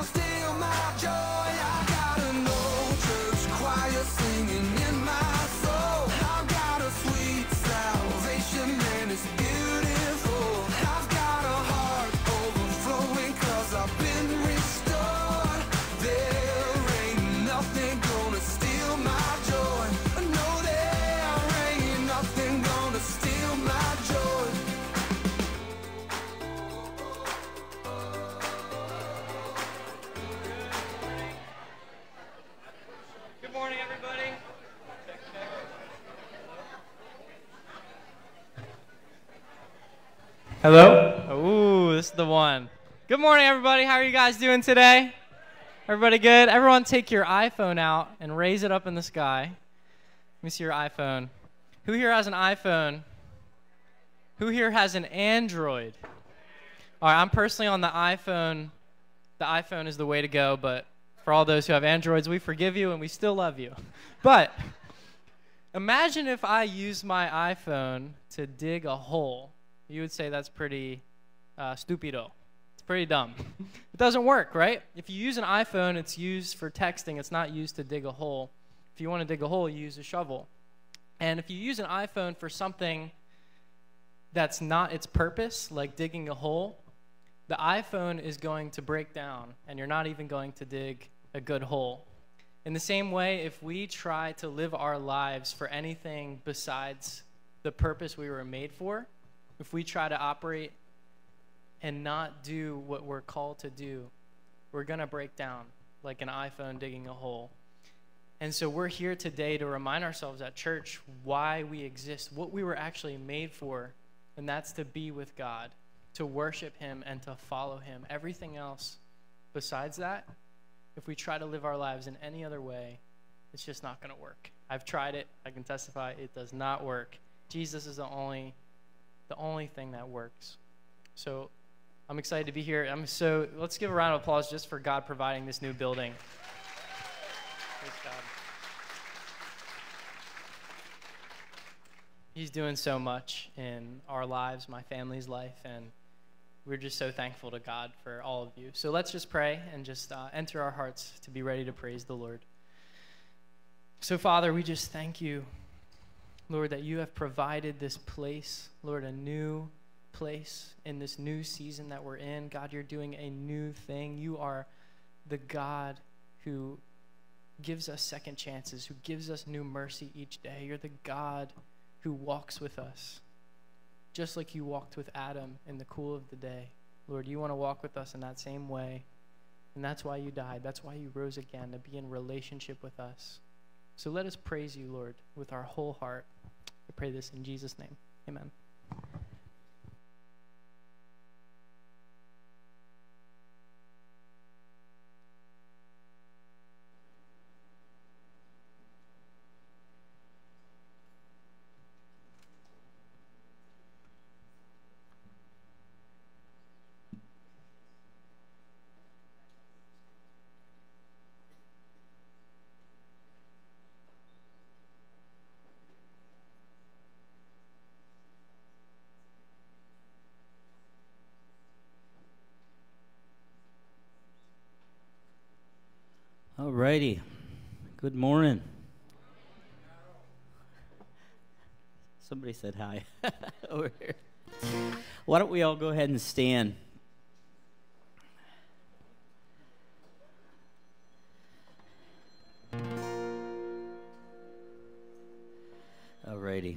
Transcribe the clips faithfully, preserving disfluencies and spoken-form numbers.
gonna steal my joy. I got an old church choir singing in my soul. I've got a sweet salvation and it's beautiful. I've got a heart overflowing 'cause I've been restored. There ain't nothing gonna steal my joy. No, there ain't nothing gonna steal my joy. Good morning, everybody. Hello? Ooh, this is the one. Good morning, everybody. How are you guys doing today? Everybody good? Everyone take your iPhone out and raise it up in the sky. Let me see your iPhone. Who here has an iPhone? Who here has an Android? All right, I'm personally on the iPhone. The iPhone is the way to go, but for all those who have Androids, we forgive you and we still love you. But imagine if I used my iPhone to dig a hole. You would say that's pretty uh, stupido. It's pretty dumb. It doesn't work, right? If you use an iPhone, it's used for texting. It's not used to dig a hole. If you want to dig a hole, you use a shovel. And if you use an iPhone for something that's not its purpose, like digging a hole, the iPhone is going to break down, and you're not even going to dig a good hole. In the same way, if we try to live our lives for anything besides the purpose we were made for, if we try to operate and not do what we're called to do, we're going to break down like an iPhone digging a hole. And so we're here today to remind ourselves at church why we exist, what we were actually made for, and that's to be with God, to worship him and to follow him. Everything else besides that, if we try to live our lives in any other way, it's just not going to work. I've tried it. I can testify it does not work. Jesus is the only the only thing that works. So I'm excited to be here. I'm so let's give a round of applause just for God providing this new building. Praise God. He's doing so much in our lives, my family's life, and we're just so thankful to God for all of you. So let's just pray and just uh, enter our hearts to be ready to praise the Lord. So, Father, we just thank you, Lord, that you have provided this place, Lord, a new place in this new season that we're in. God, you're doing a new thing. You are the God who gives us second chances, who gives us new mercy each day. You're the God who walks with us, just like you walked with Adam in the cool of the day. Lord, you want to walk with us in that same way, and that's why you died. That's why you rose again, to be in relationship with us. So let us praise you, Lord, with our whole heart. I pray this in Jesus' name. Amen. Alrighty. Good morning. Somebody said hi over here. Why don't we all go ahead and stand? Alrighty.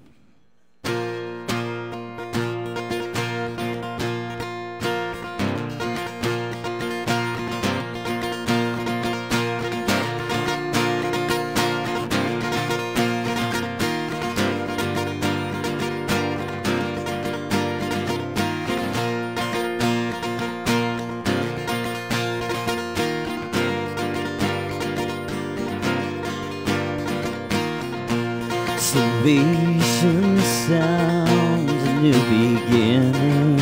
Salvation sounds a new beginning.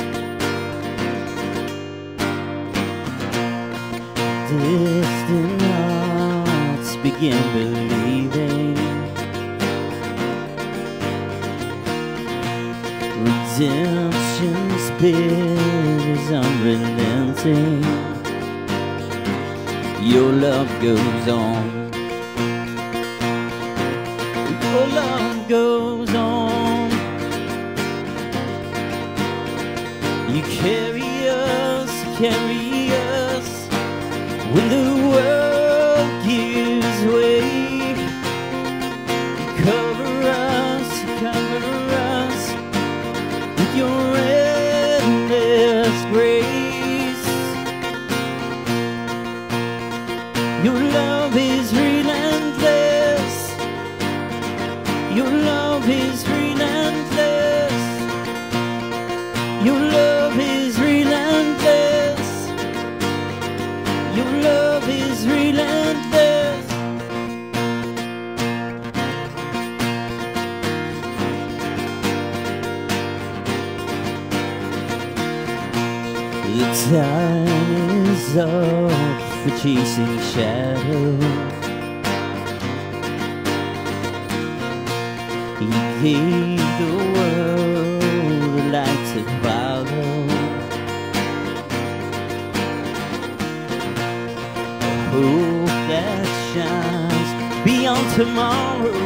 Distant hearts begin believing. Redemption's bid is unrelenting. Your love goes on. Your love goes on. You carry us, carry us when the world gives way. You cover us, cover us with your endless grace. Your love is relentless. Your love is relentless. Your love is relentless. Your love is relentless. The time is up for chasing shadows. You gave the world a light to follow, a hope that shines beyond tomorrow.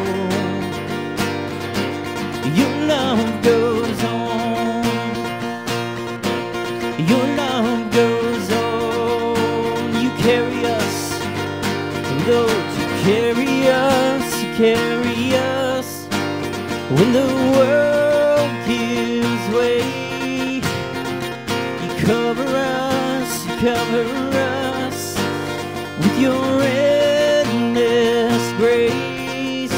Your love goes on. Your love goes on. You carry us, Lord, you carry us, you carry us when the world gives way. You cover us, you cover us with your endless grace.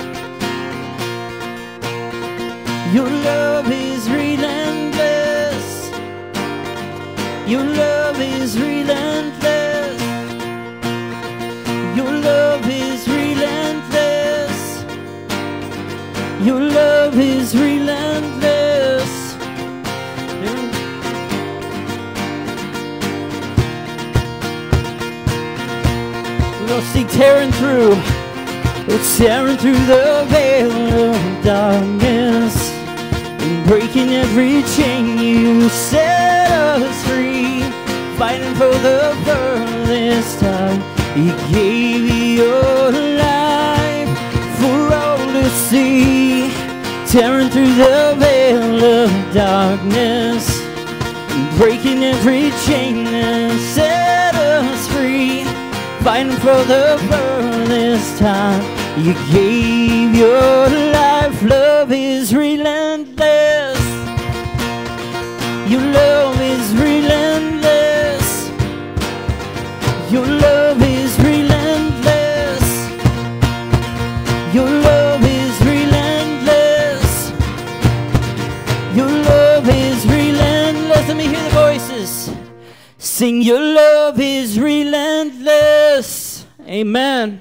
Your love is relentless. Your love is relentless. Your love is relentless. Your love is relentless. We're gonna sing tearing through. We're tearing through the veil of darkness and breaking every chain. You set us free, fighting for the furthest time. You gave your life for all to see, tearing through the veil of darkness, breaking every chain and set us free, fighting for the furthest time. You gave your life. Love is relentless. Your love is relentless. Your love is relentless. Your love is relentless. Your love is relentless. Let me hear the voices. Sing, your love is relentless. Amen.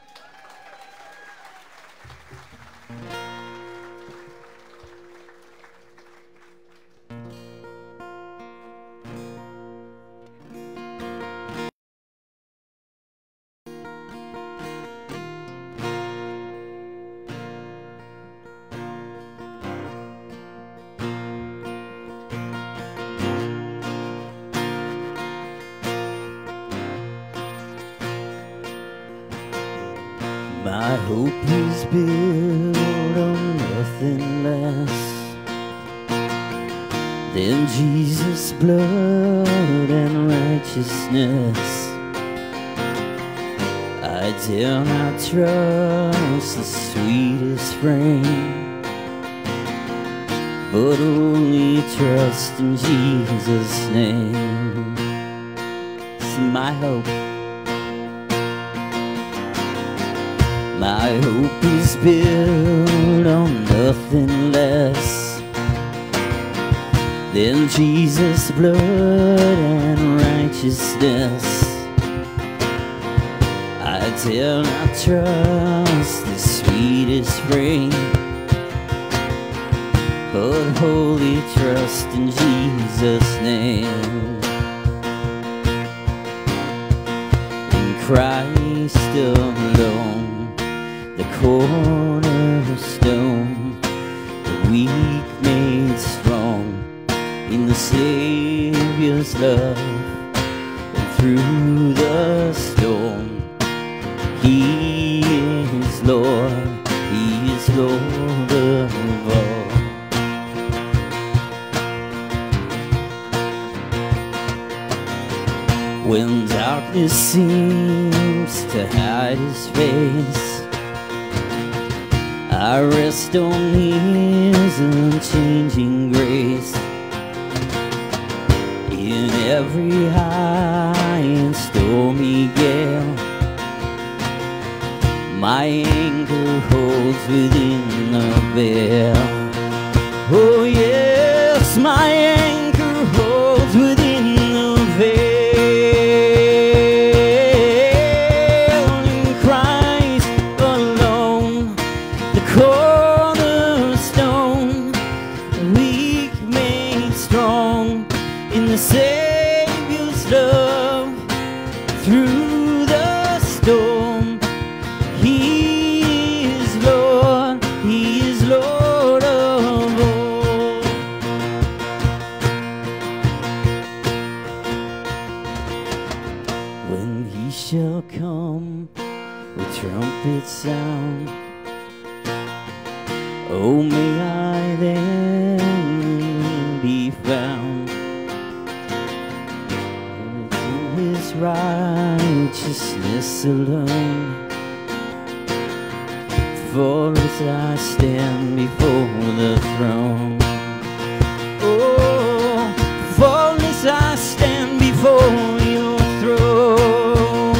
My hope is built on nothing less than Jesus' blood and righteousness. I dare not trust the sweetest frame, but only trust in Jesus' name. It's my hope. My hope is built on nothing less than Jesus' blood and righteousness. I dare not trust the sweetest frame, but wholly trust in Jesus' name. In Christ alone, the cornerstone, the weak made strong in the Savior's love, and through the storm When darkness seems to hide his face, I rest on his unchanging grace. In every high and stormy gale, my anchor holds within the veil. Oh yes, my anchor holds within the veil. In Christ alone, the cornerstone, the weak made strong in the Savior's love. Through the storm, He is Lord, He is Lord of all. When He shall come with trumpet sound, oh, may I then be found in His righteousness alone. For as I stand before the throne, oh, for as I stand before your throne,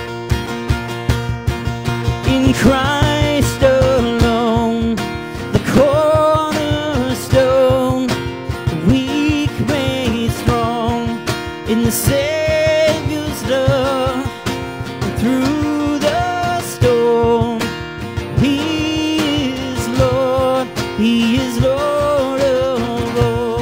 in Christ alone, the cornerstone, the weak made strong in the Savior's love. Through the storm, He is Lord, He is Lord of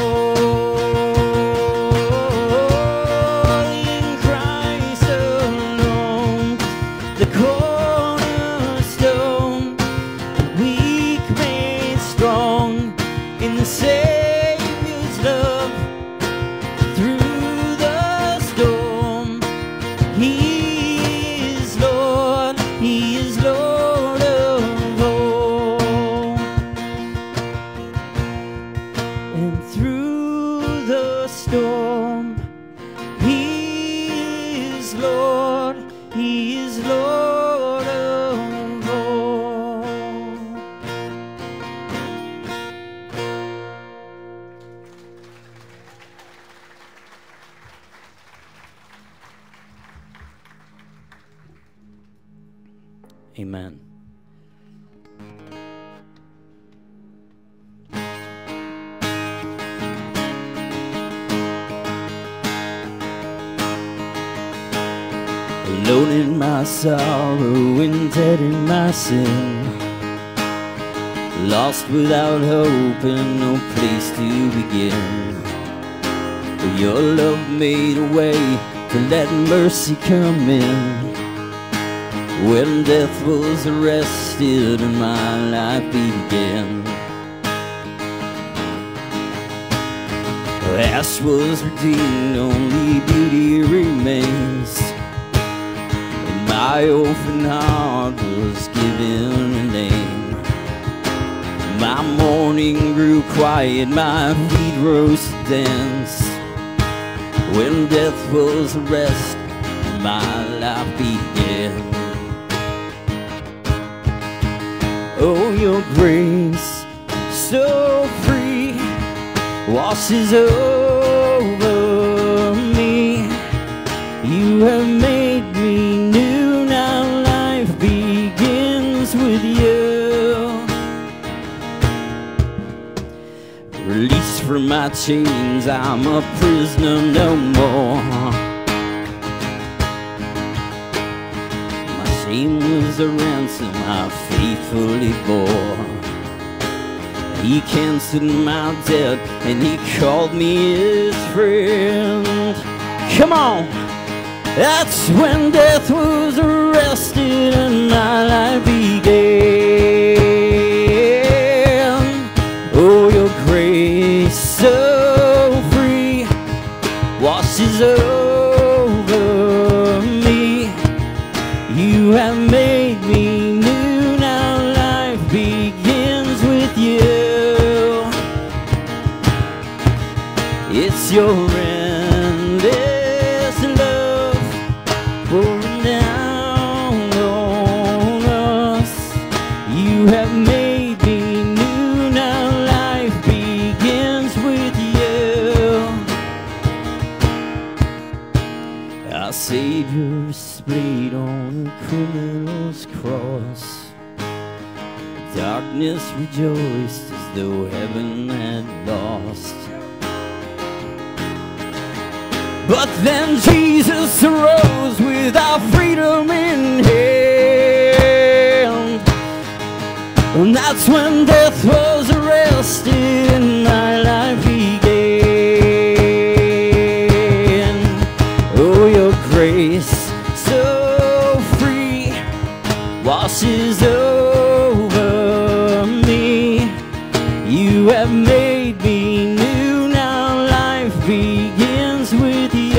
all. In Christ alone, the cornerstone, the weak made strong in the Savior's love. Through the storm, He is Lord, He is Lord of all. And through the storm, He is Lord, He is Lord of all. Amen. Alone in my sorrow and dead in my sin, lost without hope and no place to begin. But your love made a way to let mercy come in. When death was arrested and my life began, ash was redeemed, only beauty remains. And my orphan heart was given a name. My mourning grew quiet, my feet rose to dance. When death was arrested, my life began. Oh, your grace, so free, washes over me. You have made me new, now life begins with you. Released from my chains, I'm a prisoner no more. My shame was a ransom I faithfully bore. He canceled my debt and He called me His friend. Come on! That's when death was arrested and my life began. Oh, your grace so free washes over me. You have made me new, now life begins with you. It's your endless love Our Savior displayed on a criminal's cross. Darkness rejoiced as though heaven had lost. But then Jesus arose with our freedom in hand, and that's when death was arrested and my life began. Oh, your grace so free washes over me. You have made me new, now life begins with you.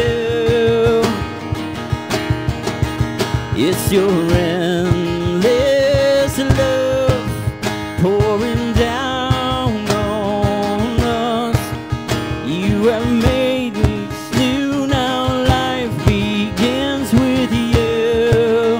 It's your endless love pouring down on us. You have made me new, now life begins with you.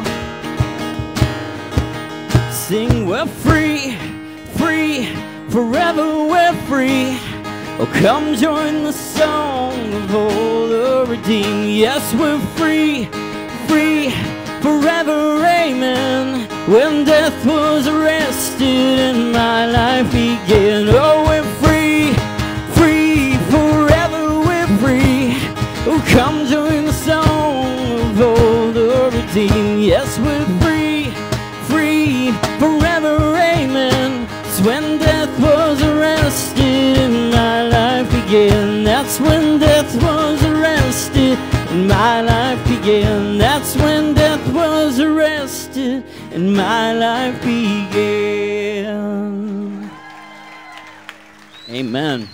Sing, we're free, free, forever we're free. Oh, come join the song of all the redeemed. Yes, we're free, free, forever, amen. When death was arrested and my life began. Oh, we're free, free, forever we're free. Oh, come join the song of all the redeemed. Yes, we're free, free, forever, amen. It's when death was arrested and my life began. That's when death was arrested and my life began. That's when death was arrested and my life began. Amen.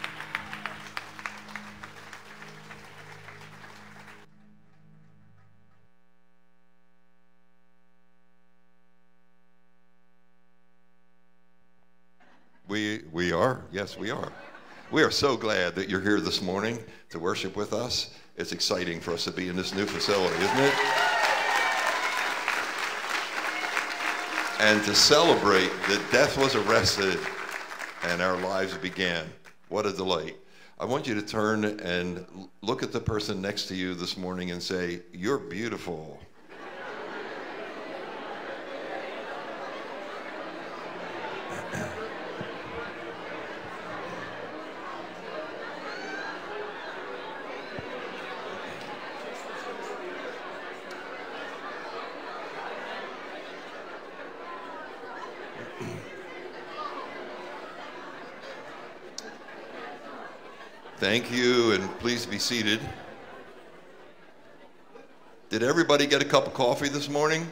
We, we are, yes, we are. We are so glad that you're here this morning to worship with us. It's exciting for us to be in this new facility, isn't it? And to celebrate that death was arrested and our lives began. What a delight. I want you to turn and look at the person next to you this morning and say, "You're beautiful." Thank you, and please be seated. Did everybody get a cup of coffee this morning?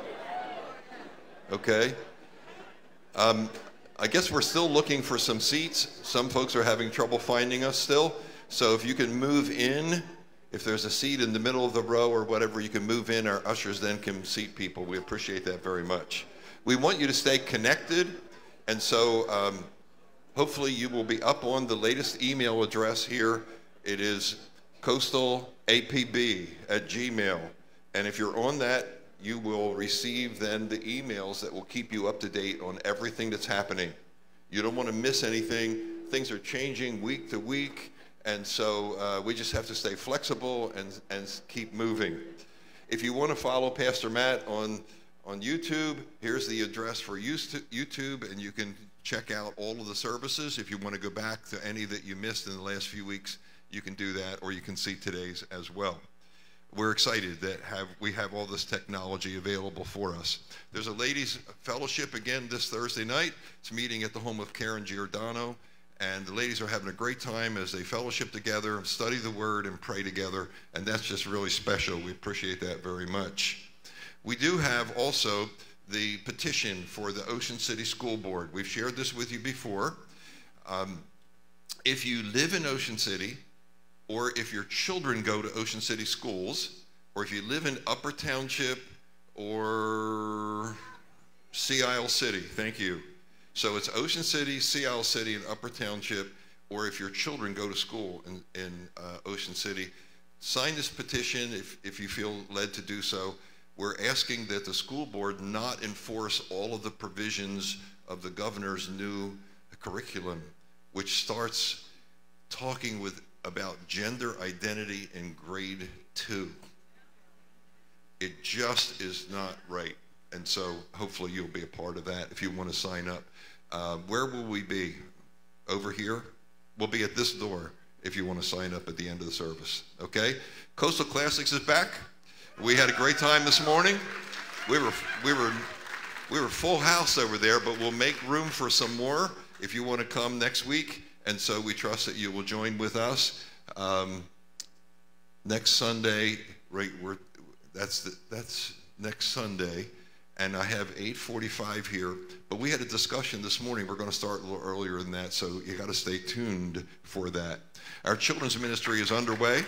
Okay. Um, I guess we're still looking for some seats. Some folks are having trouble finding us still. So if you can move in, if there's a seat in the middle of the row or whatever, you can move in. Our ushers then can seat people. We appreciate that very much. We want you to stay connected, and so um, hopefully you will be up on the latest email address here. It is coastal A P B at Gmail. And if you're on that, you will receive then the emails that will keep you up to date on everything that's happening. You don't want to miss anything. Things are changing week to week. And so uh, we just have to stay flexible and, and keep moving. If you want to follow Pastor Matt on, on YouTube, here's the address for YouTube, and you can check out all of the services. If you want to go back to any that you missed in the last few weeks, you can do that, or you can see today's as well. We're excited that have, we have all this technology available for us. There's a ladies' fellowship again this Thursday night. It's meeting at the home of Karen Giordano, and the ladies are having a great time as they fellowship together and study the Word and pray together, and that's just really special. We appreciate that very much. We do have also the petition for the Ocean City School Board. We've shared this with you before. Um, if you live in Ocean City, or if your children go to Ocean City schools, or if you live in Upper Township or Sea Isle City, thank you. So it's Ocean City, Sea Isle City, and Upper Township, or if your children go to school in, in uh, Ocean City, sign this petition if, if you feel led to do so. We're asking that the school board not enforce all of the provisions of the governor's new curriculum, which starts talking with about gender identity in grade two. just is not right. And so hopefully you'll be a part of that if you want to sign up. Uh, where will we be? Over here? We'll be at this door if you want to sign up at the end of the service. Okay? Coastal Classics is back. We had a great time this morning. We were we were we were full house over there, but we'll make room for some more if you want to come next week. And so we trust that you will join with us um, next Sunday. Right, we're that's the, that's next Sunday, and I have eight forty-five here. But we had a discussion this morning. We're going to start a little earlier than that, so you got to stay tuned for that. Our children's ministry is underway.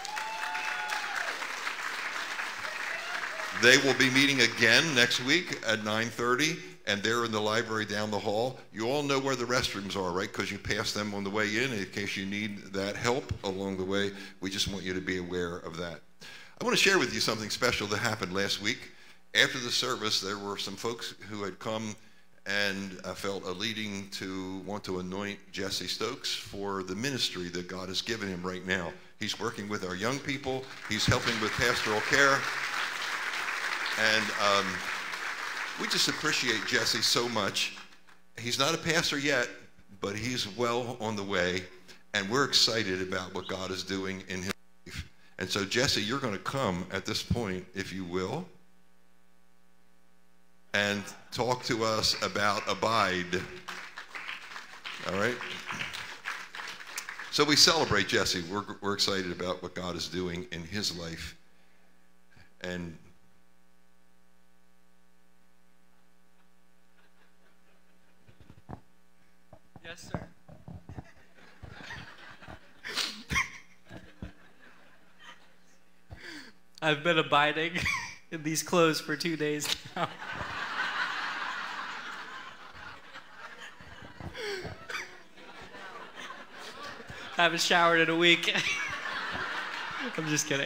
They will be meeting again next week at nine thirty, and they're in the library down the hall. You all know where the restrooms are, right? Because you passed them on the way in in case you need that help along the way. We just want you to be aware of that. I want to share with you something special that happened last week. After the service, there were some folks who had come and I felt a leading to want to anoint Jesse Stokes for the ministry that God has given him right now. He's working with our young people. He's helping with pastoral care. And um, we just appreciate Jesse so much. He's not a pastor yet, but he's well on the way. And we're excited about what God is doing in his life. And so, Jesse, you're going to come at this point, if you will, and talk to us about Abide. All right? So we celebrate Jesse. We're, we're excited about what God is doing in his life. And yes, sir. I've been abiding in these clothes for two days now. Haven't showered in a week. I'm just kidding.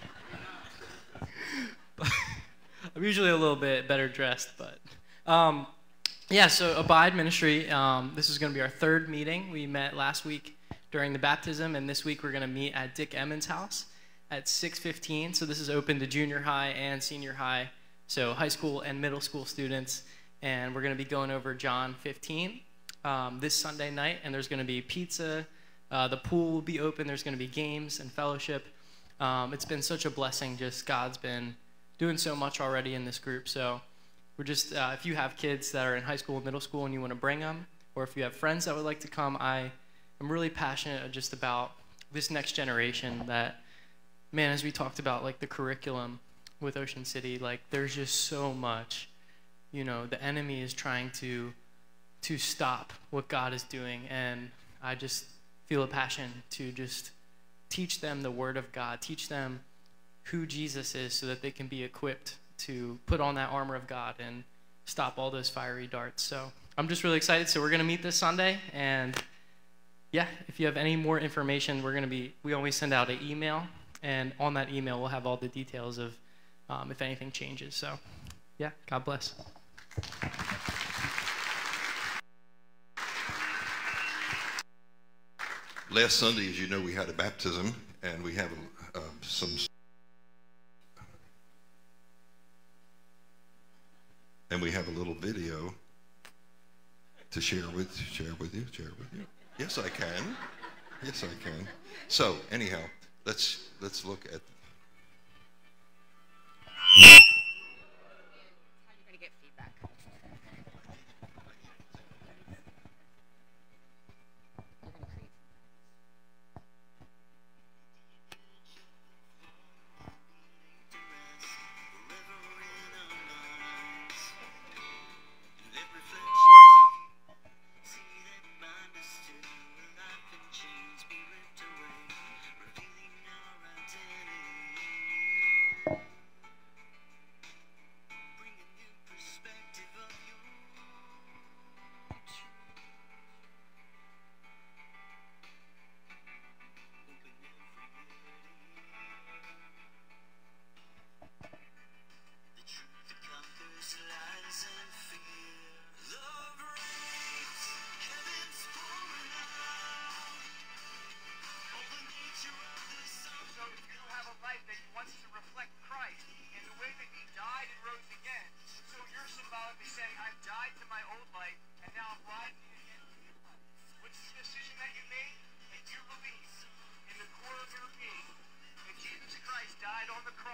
I'm usually a little bit better dressed, but um, yeah. So Abide Ministry. Um, this is going to be our third meeting. We met last week during the baptism, and this week we're going to meet at Dick Emmons' house at six fifteen. So this is open to junior high and senior high, so high school and middle school students. And we're going to be going over John fifteen um, this Sunday night, and there's going to be pizza. Uh, the pool will be open. There's going to be games and fellowship. Um, it's been such a blessing. Just God's been doing so much already in this group. So we're just, uh, if you have kids that are in high school and middle school and you want to bring them, or if you have friends that would like to come, I am really passionate just about this next generation that, man, as we talked about, like the curriculum with Ocean City, like there's just so much, you know, the enemy is trying to, to stop what God is doing. And I just feel a passion to just teach them the Word of God, teach them who Jesus is so that they can be equipped to put on that armor of God and stop all those fiery darts. So I'm just really excited. So we're going to meet this Sunday. And yeah, if you have any more information, we're going to be, we always send out an email. And on that email, we'll have all the details of um, if anything changes. So yeah, God bless. last Sunday, as you know, we had a baptism, and we have uh, some. And we have a little video to share with share with you. Share with you. Yes, I can. Yes, I can. So anyhow, let's let's look at.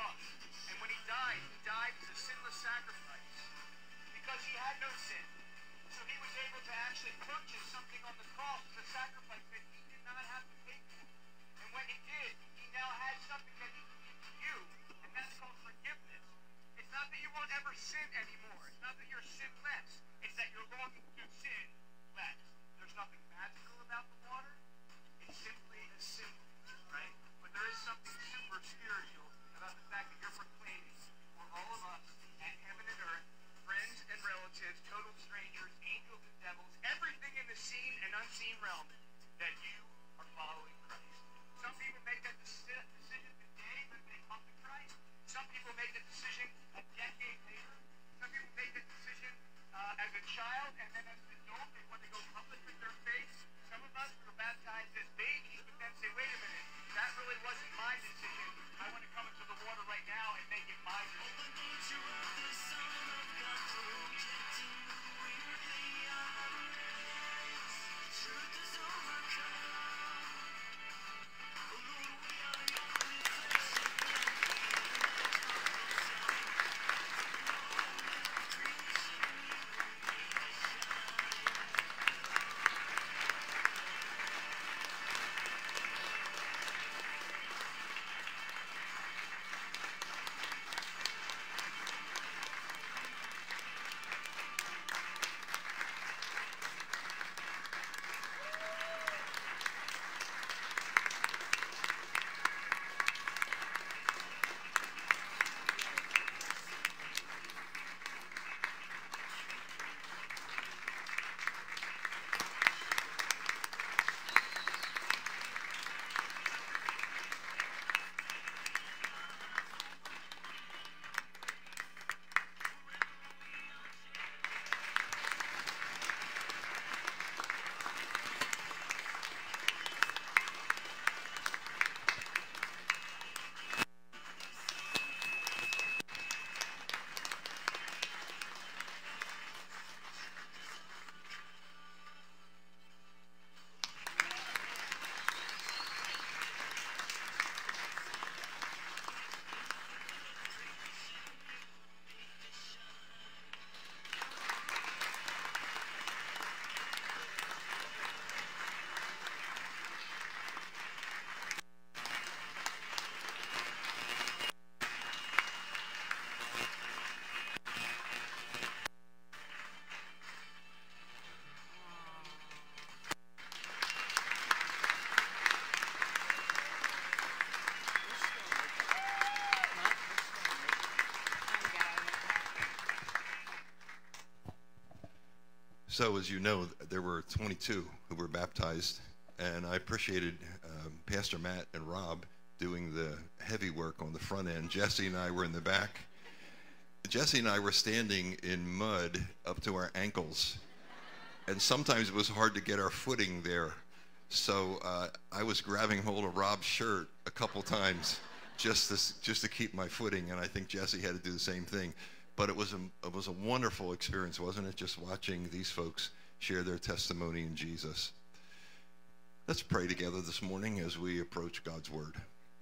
cross. And when he died, he died as a sinless sacrifice because he had no sin. So he was able to actually purchase something on the cross as a sacrifice that he did not have to pay for. And when he did, he now has something that he can give to you, and that's called forgiveness. It's not that you won't ever sin anymore. It's not that you're sinless. It's that you're longing to sin less. There's nothing magical about the water. It's simply a symbol, right? But there is something super spiritual about the fact that you're proclaiming for all of us at heaven and earth, friends and relatives, total strangers, angels and devils, everything in the seen and unseen realm, that you are following Christ. Some people make that decision the day that they come to Christ. Some people make the decision a decade later. Some people make the decision uh, as a child, and then as an adult, they want to go public with their faith. Some of us were baptized as babies, but then say, wait a minute, that really wasn't my decision. I want to come into the water right now and make it my decision. So, as you know, there were twenty-two who were baptized, and I appreciated um, Pastor Matt and Rob doing the heavy work on the front end. Jesse and I were in the back. Jesse and I were standing in mud up to our ankles, and sometimes it was hard to get our footing there. So uh, I was grabbing hold of Rob's shirt a couple times just to, just to keep my footing, and I think Jesse had to do the same thing. But it was a, it was a wonderful experience, wasn't it, just watching these folks share their testimony in Jesus. Let's pray together this morning as we approach God's Word.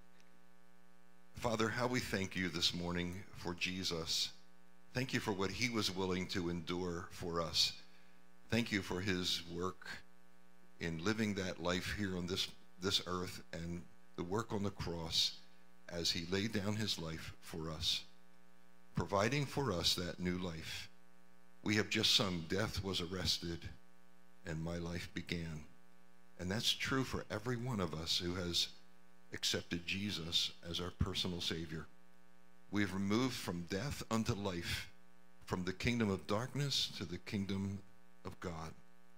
Father, how we thank you this morning for Jesus. Thank you for what he was willing to endure for us. Thank you for his work in living that life here on this, this earth and the work on the cross as he laid down his life for us, providing for us that new life. We have just sung, death was arrested and my life began. And that's true for every one of us who has accepted Jesus as our personal Savior. We have removed from death unto life, from the kingdom of darkness to the kingdom of God,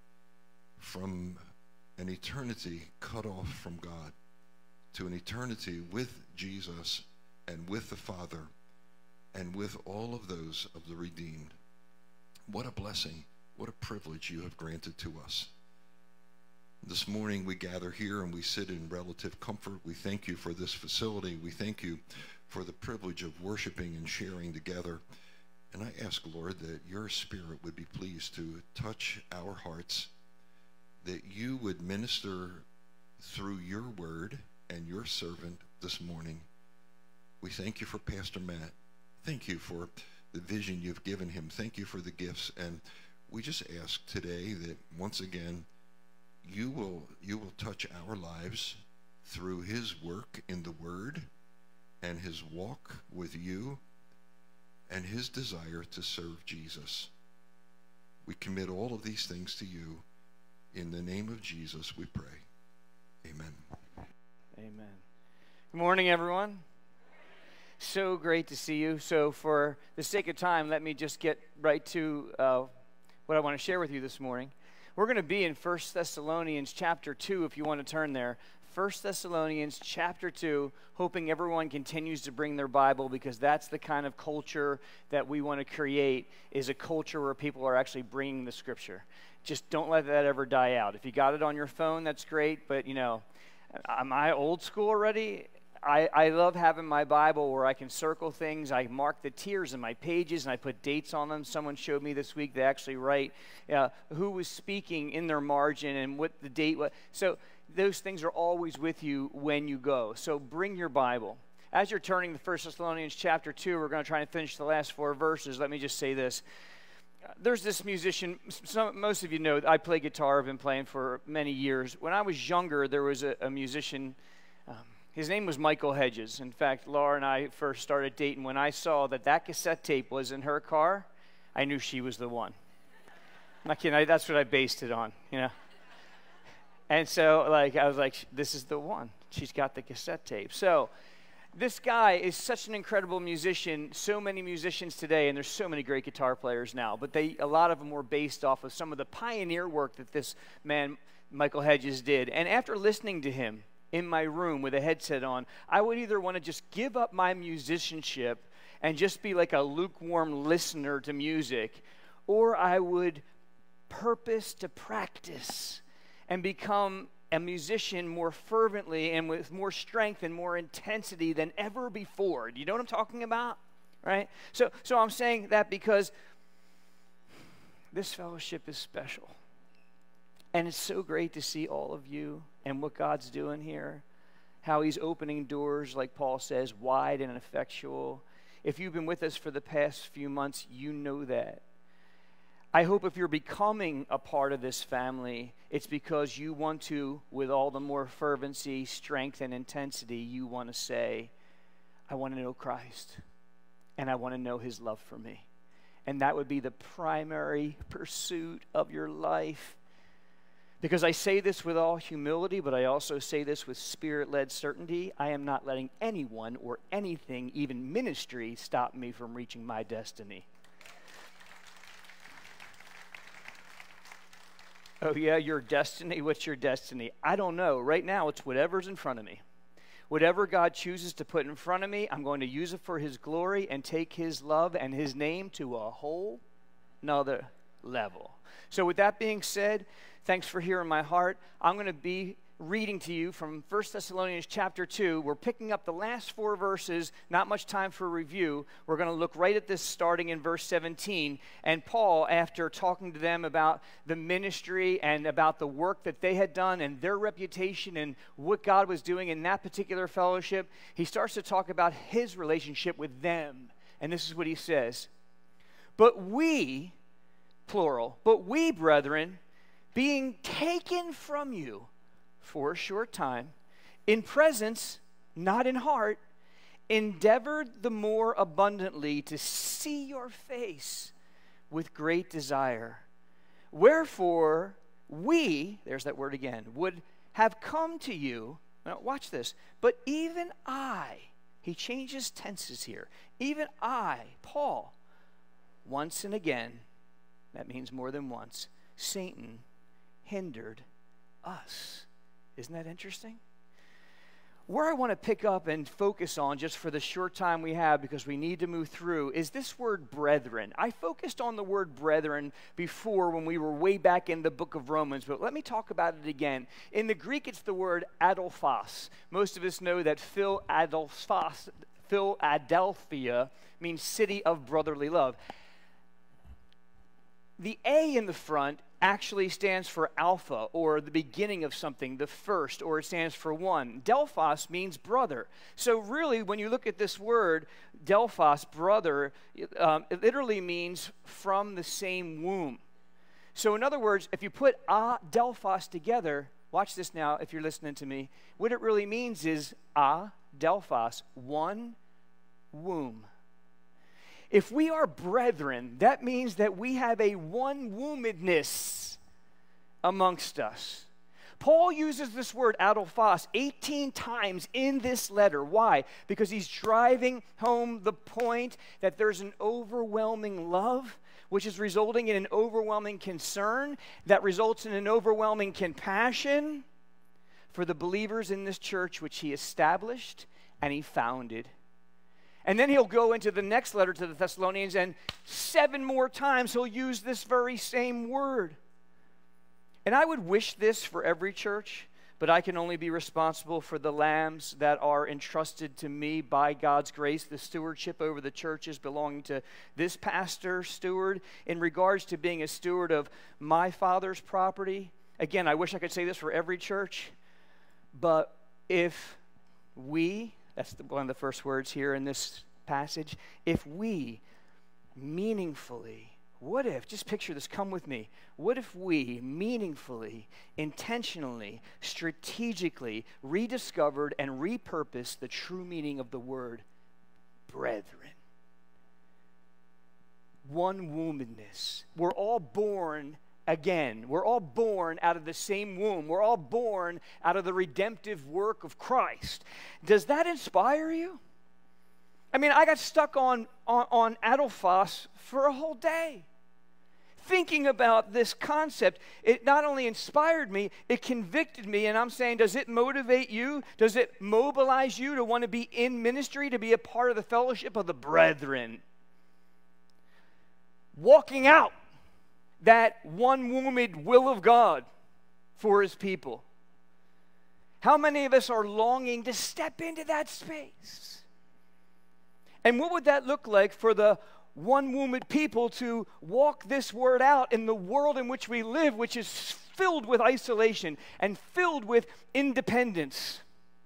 from an eternity cut off from God to an eternity with Jesus and with the Father and with all of those of the redeemed. What a blessing, what a privilege you have granted to us. This morning we gather here and we sit in relative comfort. We thank you for this facility. We thank you for the privilege of worshiping and sharing together. And I ask, Lord, that your Spirit would be pleased to touch our hearts, that you would minister through your word and your servant this morning, We thank you for Pastor Matt. Thank you for the vision you've given him. Thank you for the gifts. And we just ask today that once again, you will, you will touch our lives through his work in the Word and his walk with you and his desire to serve Jesus. We commit all of these things to you. In the name of Jesus, we pray. Amen. Amen. Good morning, everyone. So great to see you. So for the sake of time, let me just get right to uh, what I want to share with you this morning. We're going to be in First Thessalonians chapter two, if you want to turn there. First Thessalonians chapter two, hoping everyone continues to bring their Bible, because that's the kind of culture that we want to create, is a culture where people are actually bringing the Scripture. Just don't let that ever die out. If you got it on your phone, that's great, but, you know, am I old school already? I, I love having my Bible where I can circle things. I mark the tiers in my pages, and I put dates on them. Someone showed me this week they actually write uh, who was speaking in their margin and what the date was. So those things are always with you when you go. So bring your Bible. As you're turning to First Thessalonians chapter two, we're going to try and finish the last four verses. Let me just say this. There's this musician, some, most of you know, I play guitar. I've been playing for many years. When I was younger, there was a, a musician. Um, His name was Michael Hedges. In fact, Laura and I first started dating. When I saw that that cassette tape was in her car, I knew she was the one. I'm not kidding. I, that's what I based it on, you know. And so, like, I was like, this is the one. She's got the cassette tape. So this guy is such an incredible musician. So many musicians today, and there's so many great guitar players now, but they a lot of them were based off of some of the pioneer work that this man, Michael Hedges, did. And after listening to him in my room with a headset on, I would either want to just give up my musicianship and just be like a lukewarm listener to music, or I would purpose to practice and become a musician more fervently and with more strength and more intensity than ever before. Do you know what I'm talking about? Right? So, so I'm saying that because this fellowship is special. And it's so great to see all of you and what God's doing here, how he's opening doors, like Paul says, wide and effectual. If you've been with us for the past few months, you know that. I hope if you're becoming a part of this family, it's because you want to, with all the more fervency, strength, and intensity, you want to say, I want to know Christ, and I want to know his love for me. And that would be the primary pursuit of your life. Because I say this with all humility, but I also say this with Spirit-led certainty. I am not letting anyone or anything, even ministry, stop me from reaching my destiny. Oh yeah, your destiny? What's your destiny? I don't know. Right now, it's whatever's in front of me. Whatever God chooses to put in front of me, I'm going to use it for his glory and take his love and his name to a whole nother level. So with that being said, thanks for hearing my heart. I'm going to be reading to you from First Thessalonians chapter two. We're picking up the last four verses, not much time for review. We're going to look right at this starting in verse seventeen. And Paul, after talking to them about the ministry and about the work that they had done and their reputation and what God was doing in that particular fellowship, he starts to talk about his relationship with them. And this is what he says. But we, plural, but we, brethren, being taken from you for a short time, in presence, not in heart, endeavored the more abundantly to see your face with great desire. Wherefore, we, there's that word again, would have come to you. Now, watch this. But even I, he changes tenses here. Even I, Paul, once and again, that means more than once, Satan hindered us. Isn't that interesting? Where I want to pick up and focus on, just for the short time we have, because we need to move through, is this word brethren. I focused on the word brethren before when we were way back in the book of Romans, but let me talk about it again. In the Greek, it's the word adelphos. Most of us know that Philadelphos, Philadelphia means city of brotherly love. the A in the front actually stands for alpha, or the beginning of something, the first, or it stands for one. Delphos means brother. So really, when you look at this word, Delphos, brother, um, it literally means from the same womb. So in other words, if you put A, Delphos together, watch this now if you're listening to me, what it really means is A, Delphos, one womb. If we are brethren, that means that we have a one-wombedness amongst us. Paul uses this word adelphos eighteen times in this letter. Why? Because he's driving home the point that there's an overwhelming love, which is resulting in an overwhelming concern, that results in an overwhelming compassion for the believers in this church, which he established and he founded. And then he'll go into the next letter to the Thessalonians, and seven more times he'll use this very same word. And I would wish this for every church, but I can only be responsible for the lambs that are entrusted to me by God's grace. The stewardship over the churches belonging to this pastor, steward. In regards to being a steward of my Father's property, again, I wish I could say this for every church, but if we... That's the, one of the first words here in this passage. If we meaningfully, what if, just picture this, come with me. What if we meaningfully, intentionally, strategically rediscovered and repurposed the true meaning of the word brethren? One-wombedness. We're all born again. We're all born out of the same womb. We're all born out of the redemptive work of Christ. Does that inspire you? I mean, I got stuck on, on, on adelphos for a whole day. Thinking about this concept, it not only inspired me, it convicted me, and I'm saying, does it motivate you? Does it mobilize you to want to be in ministry, to be a part of the fellowship of the brethren? Walking out that one-wombed will of God for his people. How many of us are longing to step into that space? And what would that look like for the one-wombed people to walk this word out in the world in which we live, which is filled with isolation and filled with independence?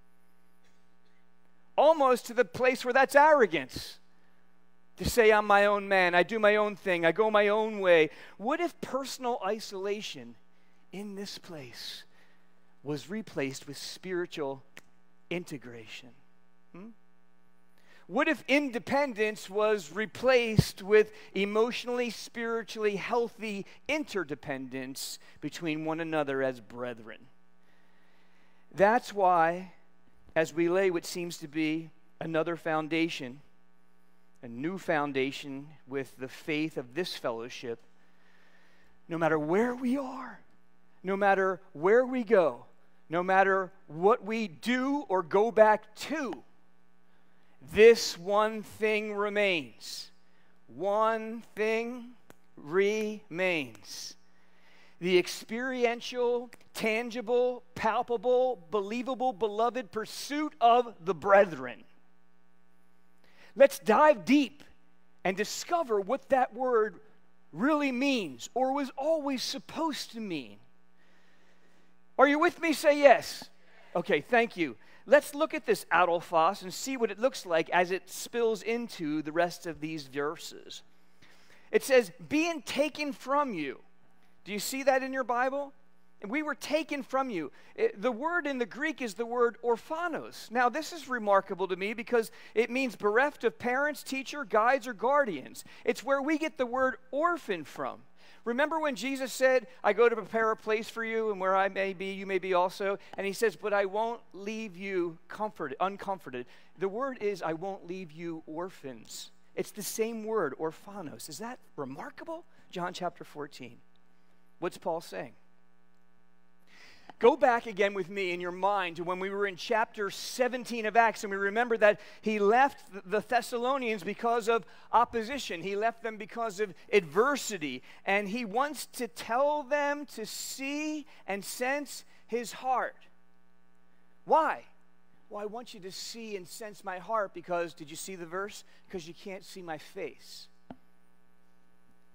Almost to the place where that's arrogance. To say I'm my own man, I do my own thing, I go my own way. What if personal isolation in this place was replaced with spiritual integration? Hmm? What if independence was replaced with emotionally, spiritually healthy interdependence between one another as brethren? That's why, as we lay what seems to be another foundation, a new foundation with the faith of this fellowship, no matter where we are, no matter where we go, no matter what we do or go back to, this one thing remains. One thing remains. The experiential, tangible, palpable, believable, beloved pursuit of the brethren. Let's dive deep and discover what that word really means, or was always supposed to mean. Are you with me? Say yes. Okay, thank you. Let's look at this adelphos and see what it looks like as it spills into the rest of these verses. It says, being taken from you. Do you see that in your Bible? We were taken from you. It, the word in the Greek is the word orphanos. Now, this is remarkable to me because it means bereft of parents, teacher, guides, or guardians. It's where we get the word orphan from. Remember when Jesus said, I go to prepare a place for you, and where I may be, you may be also. And he says, but I won't leave you comforted, uncomforted. The word is, I won't leave you orphans. It's the same word, orphanos. Is that remarkable? John chapter fourteen. What's Paul saying? Go back again with me in your mind to when we were in chapter seventeen of Acts, and we remember that he left the Thessalonians because of opposition. He left them because of adversity, and he wants to tell them to see and sense his heart. Why? Well, I want you to see and sense my heart because, did you see the verse? Because you can't see my face.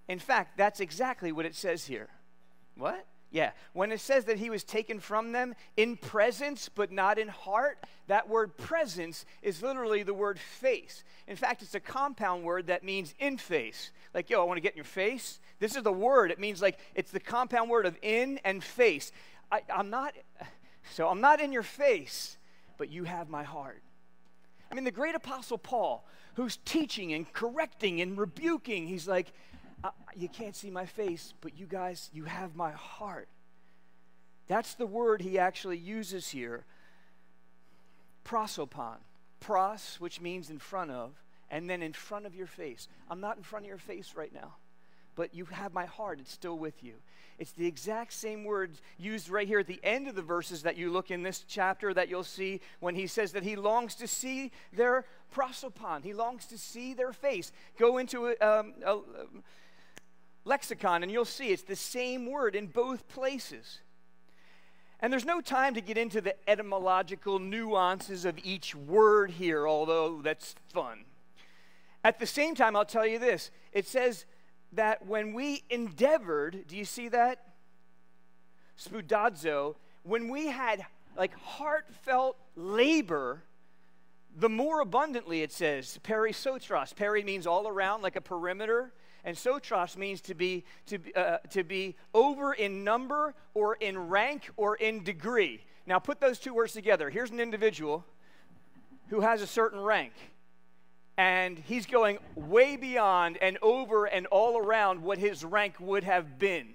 In fact, that's exactly what it says here. What? Yeah. When it says that he was taken from them in presence but not in heart, that word presence is literally the word face. In fact, it's a compound word that means in face. Like, yo, I want to get in your face. This is the word. It means like it's the compound word of in and face. I, I'm not, so I'm not in your face, but you have my heart. I mean, the great apostle Paul, who's teaching and correcting and rebuking, he's like, Uh, you can't see my face, but you guys, you have my heart. That's the word he actually uses here. Prosopon. Pros, which means in front of, and then in front of your face. I'm not in front of your face right now, but you have my heart. It's still with you. It's the exact same words used right here at the end of the verses that you look in this chapter that you'll see when he says that he longs to see their prosopon. He longs to see their face. Go into a, um, a, a lexicon and you'll see it's the same word in both places. And there's no time to get into the etymological nuances of each word here, although that's fun. At the same time, I'll tell you this. It says that when we endeavored, do you see that? Spudazo, when we had like heartfelt labor, the more abundantly it says, perisotros. Peri means all around, like a perimeter. And sotros means to be to uh, to be over in number or in rank or in degree. Now put those two words together. Here's an individual who has a certain rank, and he's going way beyond and over and all around what his rank would have been.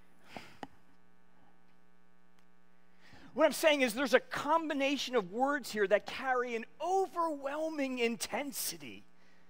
What I'm saying is there's a combination of words here that carry an overwhelming intensity.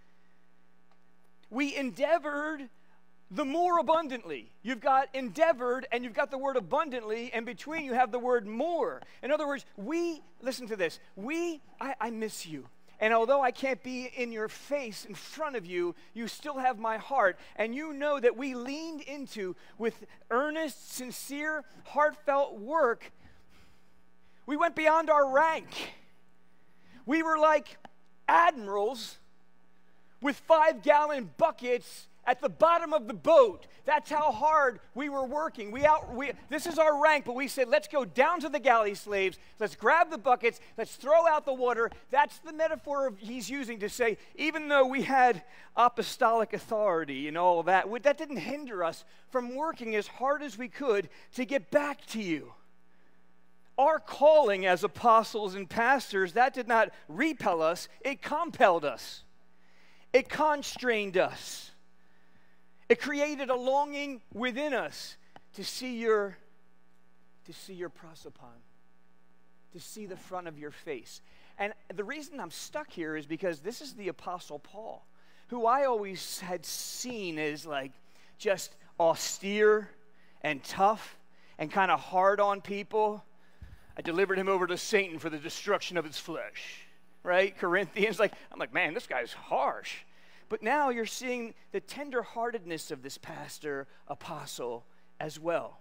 We endeavored the more abundantly. You've got endeavored and you've got the word abundantly, and between you have the word more. In other words, we, listen to this, we, I, I miss you. And although I can't be in your face in front of you, you still have my heart. And you know that we leaned into, with earnest, sincere, heartfelt work, we went beyond our rank. We were like admirals with five-gallon buckets at the bottom of the boat. That's how hard we were working. We out. We, this is our rank, but we said, let's go down to the galley slaves. Let's grab the buckets. Let's throw out the water. That's the metaphor of, he's using to say, even though we had apostolic authority and all of that, that didn't hinder us from working as hard as we could to get back to you. Our calling as apostles and pastors, that did not repel us. It compelled us. It constrained us. It created a longing within us to see your, to see your prosopon, to see the front of your face. And the reason I'm stuck here is because this is the Apostle Paul, who I always had seen as like just austere and tough and kind of hard on people. I delivered him over to Satan for the destruction of his flesh. Right? Corinthians, like, I'm like, man, this guy's harsh. But now you're seeing the tenderheartedness of this pastor, apostle, as well.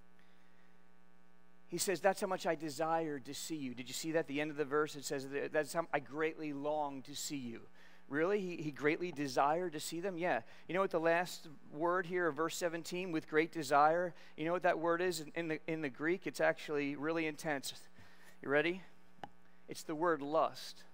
He says, that's how much I desired to see you. Did you see that at the end of the verse? It says, that's how I greatly long to see you. Really? He, he greatly desired to see them? Yeah. You know what the last word here, verse seventeen, with great desire? You know what that word is in, in the in the Greek? It's actually really intense. You ready? It's the word lust.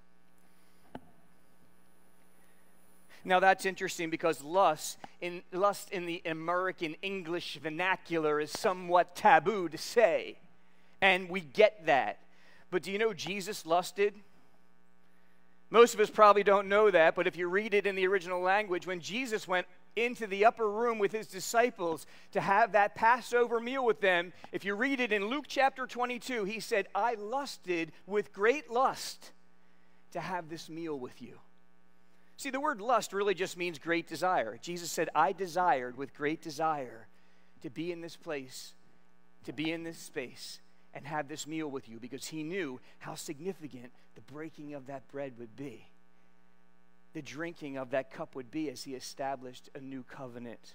Now that's interesting because lust in lust in the American English vernacular is somewhat taboo to say. And we get that. But do you know Jesus lusted? Most of us probably don't know that, but if you read it in the original language, when Jesus went into the upper room with his disciples to have that Passover meal with them, if you read it in Luke chapter twenty-two, he said, I lusted with great lust to have this meal with you. See, the word lust really just means great desire. Jesus said, I desired with great desire to be in this place, to be in this space, and have this meal with you, because he knew how significant the breaking of that bread would be. The drinking of that cup would be as he established a new covenant.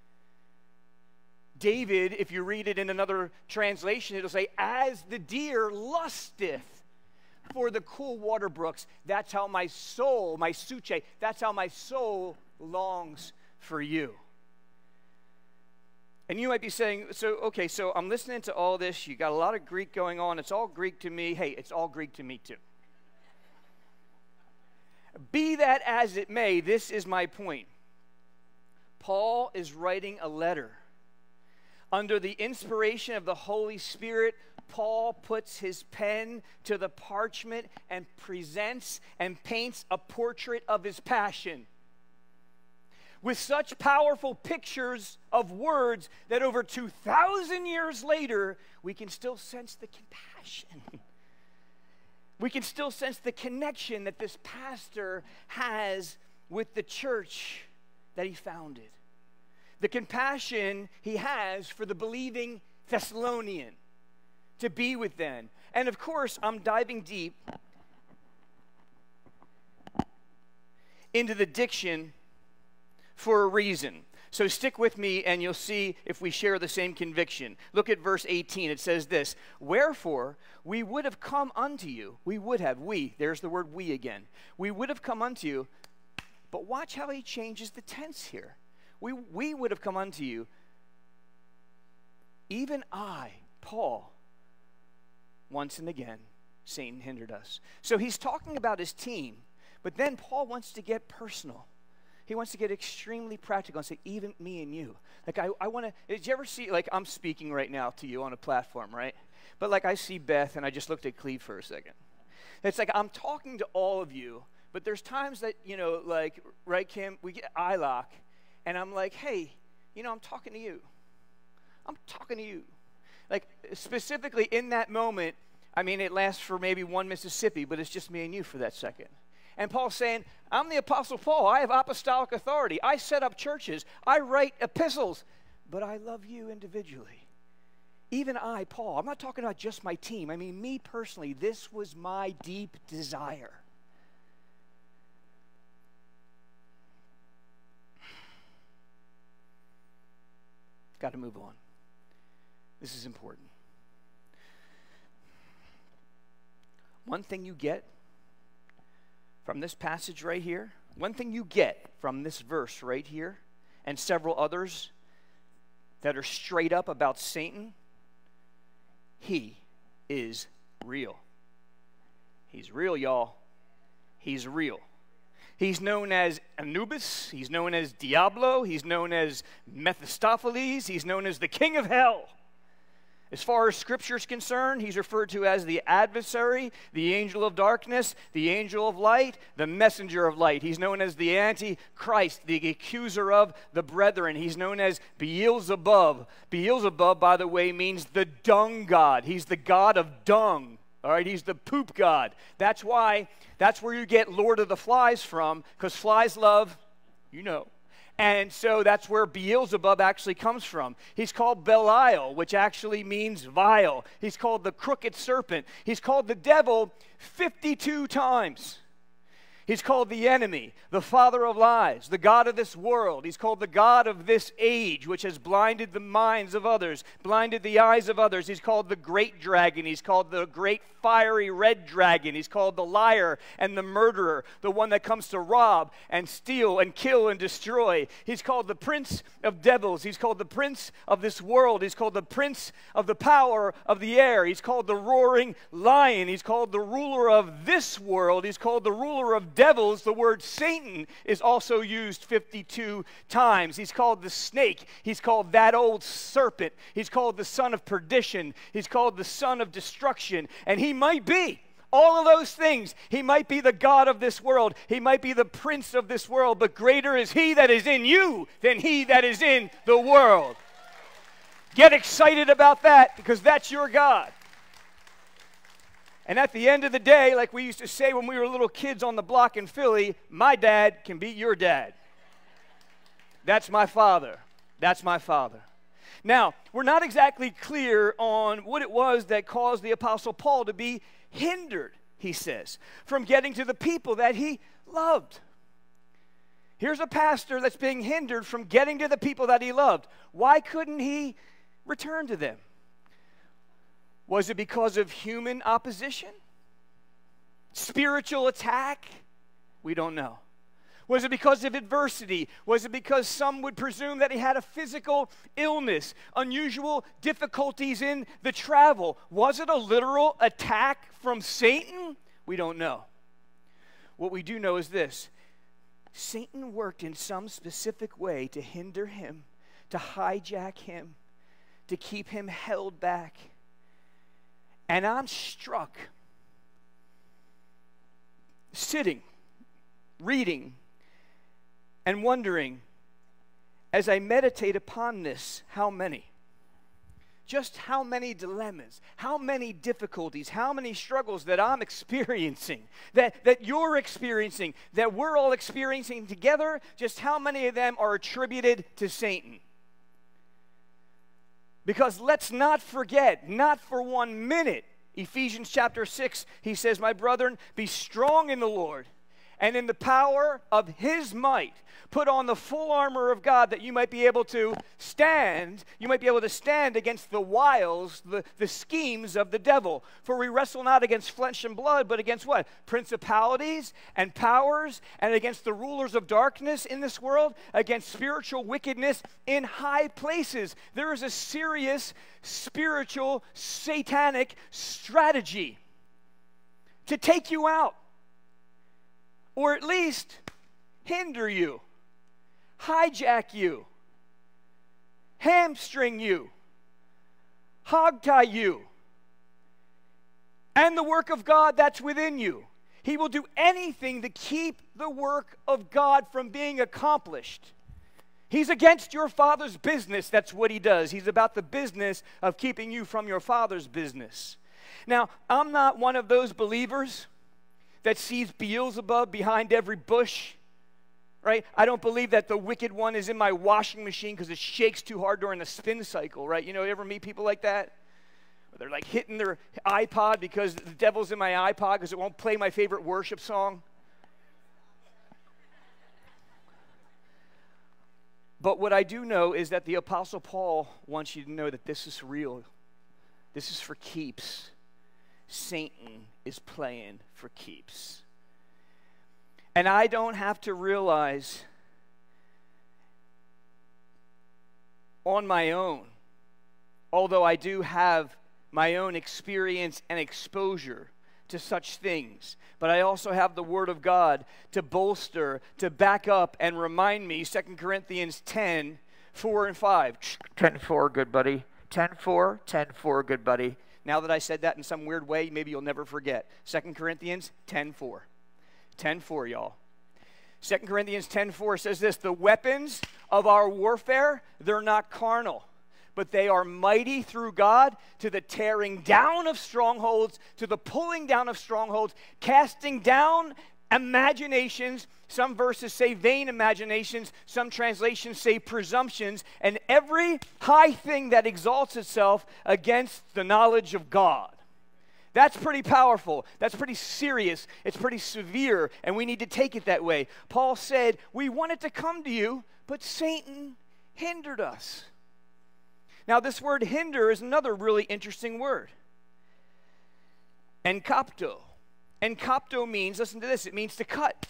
David, if you read it in another translation, it'll say, as the deer lusteth for the cool water brooks, that's how my soul, my suche, that's how my soul longs for you. And you might be saying, so, okay, so I'm listening to all this. You got a lot of Greek going on. It's all Greek to me. Hey, it's all Greek to me too. Be that as it may, this is my point. Paul is writing a letter. Under the inspiration of the Holy Spirit, Paul puts his pen to the parchment and presents and paints a portrait of his passion, with such powerful pictures of words that over two thousand years later, we can still sense the compassion. We can still sense the connection that this pastor has with the church that he founded. The compassion he has for the believing Thessalonian, to be with them. And of course, I'm diving deep into the diction for a reason. So stick with me and you'll see if we share the same conviction. Look at verse eighteen. It says this, wherefore we would have come unto you. We would have, we, there's the word we again. We would have come unto you, but watch how he changes the tense here. We, we would have come unto you, even I, Paul, once and again, Satan hindered us. So he's talking about his team, but then Paul wants to get personal. He wants to get extremely practical and say, even me and you. Like, I, I want to, did you ever see, like, I'm speaking right now to you on a platform, right? But, like, I see Beth, and I just looked at Cleve for a second. It's like I'm talking to all of you, but there's times that, you know, like, right, Kim, we get eye lock, and I'm like, hey, you know, I'm talking to you. I'm talking to you. Like, specifically in that moment, I mean, it lasts for maybe one Mississippi, but it's just me and you for that second. And Paul's saying, I'm the Apostle Paul. I have apostolic authority. I set up churches. I write epistles. But I love you individually. Even I, Paul, I'm not talking about just my team. I mean, me personally, this was my deep desire. Got to move on. This is important. One thing you get from this passage right here, one thing you get from this verse right here, and several others that are straight up about Satan, he is real. He's real, y'all. He's real. He's known as Anubis. He's known as Diablo. He's known as Mephistopheles. He's known as the king of hell. As far as Scripture is concerned, he's referred to as the adversary, the angel of darkness, the angel of light, the messenger of light. He's known as the Antichrist, the accuser of the brethren. He's known as Beelzebub. Beelzebub, by the way, means the dung god. He's the god of dung. All right, he's the poop god. That's why, that's where you get Lord of the Flies from, because flies love, you know. And so that's where Beelzebub actually comes from. He's called Belial, which actually means vile. He's called the crooked serpent. He's called the devil fifty-two times. He's called the enemy, the father of lies, the god of this world. He's called the god of this age, which has blinded the minds of others, blinded the eyes of others. He's called the great dragon. He's called the great fiery red dragon. He's called the liar and the murderer, the one that comes to rob and steal and kill and destroy. He's called the prince of devils. He's called the prince of this world. He's called the prince of the power of the air. He's called the roaring lion. He's called the ruler of this world. He's called the ruler of devils. The word Satan is also used fifty-two times. He's called the snake. He's called that old serpent. He's called the son of perdition. He's called the son of destruction. And he might be all of those things. He might be the god of this world. He might be the prince of this world. But greater is he that is in you than he that is in the world. Get excited about that, because that's your God. And at the end of the day, like we used to say when we were little kids on the block in Philly, my dad can beat your dad. That's my father. That's my father. Now, we're not exactly clear on what it was that caused the Apostle Paul to be hindered, he says, from getting to the people that he loved. Here's a pastor that's being hindered from getting to the people that he loved. Why couldn't he return to them? Was it because of human opposition? Spiritual attack? We don't know. Was it because of adversity? Was it because some would presume that he had a physical illness, unusual difficulties in the travel? Was it a literal attack from Satan? We don't know. What we do know is this: Satan worked in some specific way to hinder him, to hijack him, to keep him held back. And I'm struck, sitting, reading, and wondering, as I meditate upon this, how many? Just how many dilemmas, how many difficulties, how many struggles that I'm experiencing, that, that you're experiencing, that we're all experiencing together, just how many of them are attributed to Satan? Because let's not forget, not for one minute, Ephesians chapter six, he says, my brethren, be strong in the Lord and in the power of his might. Put on the full armor of God that you might be able to stand, you might be able to stand against the wiles, the, the schemes of the devil. For we wrestle not against flesh and blood, but against what? Principalities and powers, and against the rulers of darkness in this world, against spiritual wickedness in high places. There is a serious spiritual, satanic strategy to take you out, or at least hinder you, hijack you, hamstring you, hogtie you, and the work of God that's within you. He will do anything to keep the work of God from being accomplished. He's against your father's business. That's what he does. He's about the business of keeping you from your father's business. Now, I'm not one of those believers that sees Beelzebub behind every bush, right? I don't believe that the wicked one is in my washing machine because it shakes too hard during the spin cycle, right? You know, you ever meet people like that? They're like hitting their iPod because the devil's in my iPod because it won't play my favorite worship song. But what I do know is that the Apostle Paul wants you to know that this is real. This is for keeps. Satan is playing for keeps. And I don't have to realize on my own, although I do have my own experience and exposure to such things, but I also have the Word of God to bolster, to back up and remind me. Second Corinthians ten, four and five. ten four, good buddy. ten four, ten four, good buddy. Now that I said that in some weird way, maybe you'll never forget. Second Corinthians ten four. ten four, y'all. Second Corinthians ten four says this: the weapons of our warfare, they're not carnal, but they are mighty through God to the tearing down of strongholds, to the pulling down of strongholds, casting down imaginations. Some verses say vain imaginations. Some translations say presumptions. And every high thing that exalts itself against the knowledge of God. That's pretty powerful. That's pretty serious. It's pretty severe, and we need to take it that way. Paul said, we wanted to come to you, but Satan hindered us. Now, this word hinder is another really interesting word. Enkopto. Enkopto means, listen to this, it means to cut,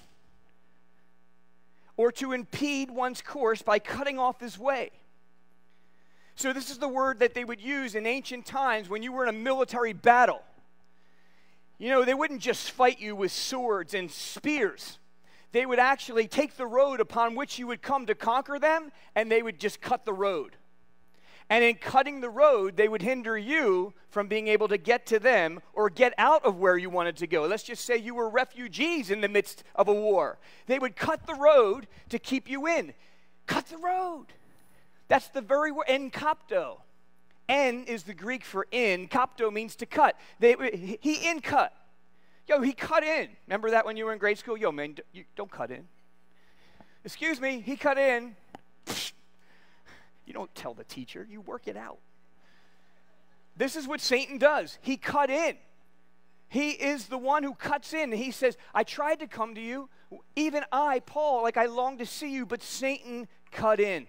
or to impede one's course by cutting off his way. So this is the word that they would use in ancient times when you were in a military battle. You know, they wouldn't just fight you with swords and spears. They would actually take the road upon which you would come to conquer them, and they would just cut the road. And in cutting the road, they would hinder you from being able to get to them or get out of where you wanted to go. Let's just say you were refugees in the midst of a war. They would cut the road to keep you in. Cut the road. That's the very word, enkopto. En is the Greek for in. Kopto means to cut. They, he in cut. Yo, he cut in. Remember that when you were in grade school? Yo, man, you don't cut in. Excuse me, he cut in. You don't tell the teacher. You work it out. This is what Satan does. He cut in. He is the one who cuts in. He says, I tried to come to you. Even I, Paul, like I long to see you, but Satan cut in.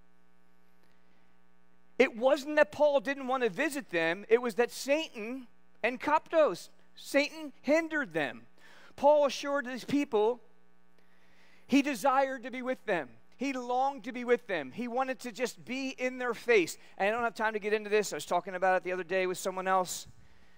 It wasn't that Paul didn't want to visit them. It was that Satan and Koptos, Satan hindered them. Paul assured these people, He desired to be with them. He longed to be with them. He wanted to just be in their face. And I don't have time to get into this. I was talking about it the other day with someone else.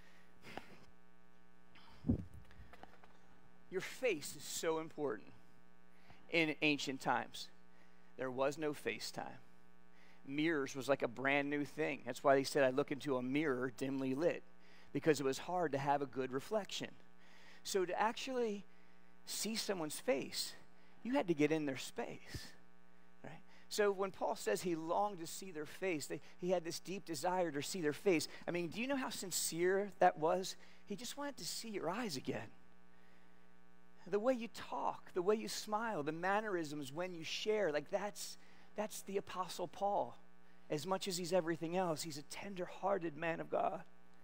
Your face is so important in ancient times. There was no FaceTime. Mirrors was like a brand new thing. That's why they said I look into a mirror dimly lit, because it was hard to have a good reflection. So to actually see someone's face, you had to get in their space, right? So when Paul says he longed to see their face, they, he had this deep desire to see their face. I mean, do you know how sincere that was? He just wanted to see your eyes again. The way you talk, the way you smile, the mannerisms when you share, like that's that's the Apostle Paul. As much as he's everything else, he's a tender-hearted man of God.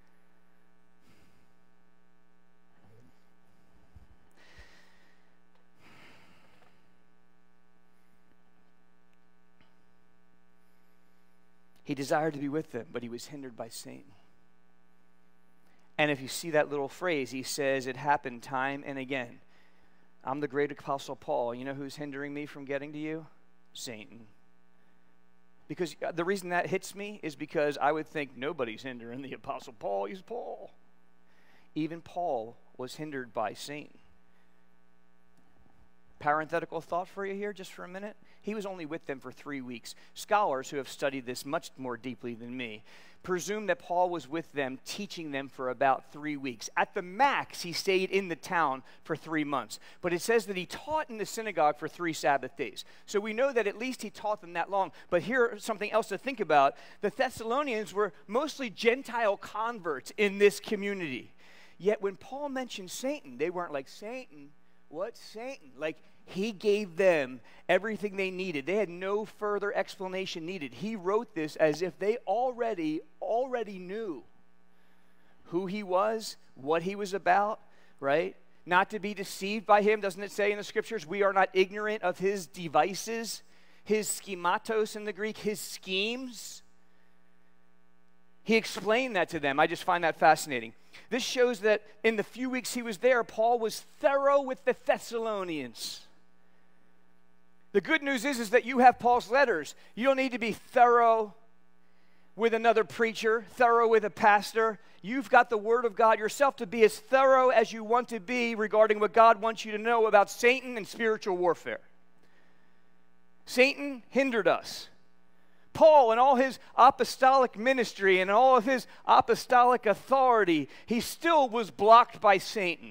He desired to be with them, but he was hindered by Satan. And if you see that little phrase, he says it happened time and again. I'm the great Apostle Paul. You know who's hindering me from getting to you? Satan. Because the reason that hits me is because I would think nobody's hindering the Apostle Paul. He's Paul. Even Paul was hindered by Satan. Parenthetical thought for you here just for a minute. He was only with them for three weeks. Scholars who have studied this much more deeply than me presume that Paul was with them, teaching them for about three weeks. At the max, he stayed in the town for three months. But it says that he taught in the synagogue for three Sabbath days. So we know that at least he taught them that long. But here's something else to think about. The Thessalonians were mostly Gentile converts in this community. Yet when Paul mentioned Satan, they weren't like, Satan? What's Satan? Like, he gave them everything they needed. They had no further explanation needed. He wrote this as if they already, already knew who he was, what he was about, right? Not to be deceived by him. Doesn't it say in the scriptures, we are not ignorant of his devices, his schematos in the Greek, his schemes? He explained that to them. I just find that fascinating. This shows that in the few weeks he was there, Paul was thorough with the Thessalonians. The good news is, is that you have Paul's letters. You don't need to be thorough with another preacher, thorough with a pastor. You've got the Word of God yourself to be as thorough as you want to be regarding what God wants you to know about Satan and spiritual warfare. Satan hindered us. Paul, in all his apostolic ministry and all of his apostolic authority, he still was blocked by Satan.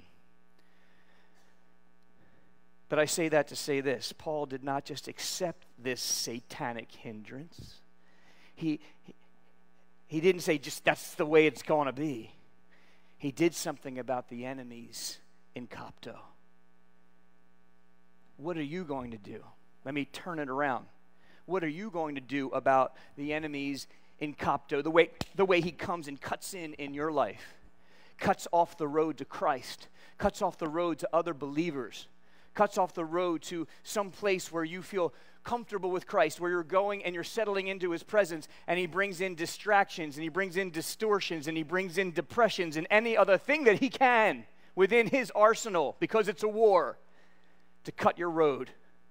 But I say that to say this. Paul did not just accept this satanic hindrance. He, he, he didn't say just that's the way it's going to be. He did something about the enemies in Copto. What are you going to do? Let me turn it around. What are you going to do about the enemies in Copto? The way, the way he comes and cuts in in your life. Cuts off the road to Christ. Cuts off the road to other believers. Cuts off the road to some place where you feel comfortable with Christ, where you're going and you're settling into his presence, and he brings in distractions, and he brings in distortions, and he brings in depressions, and any other thing that he can within his arsenal, because it's a war, to cut your road.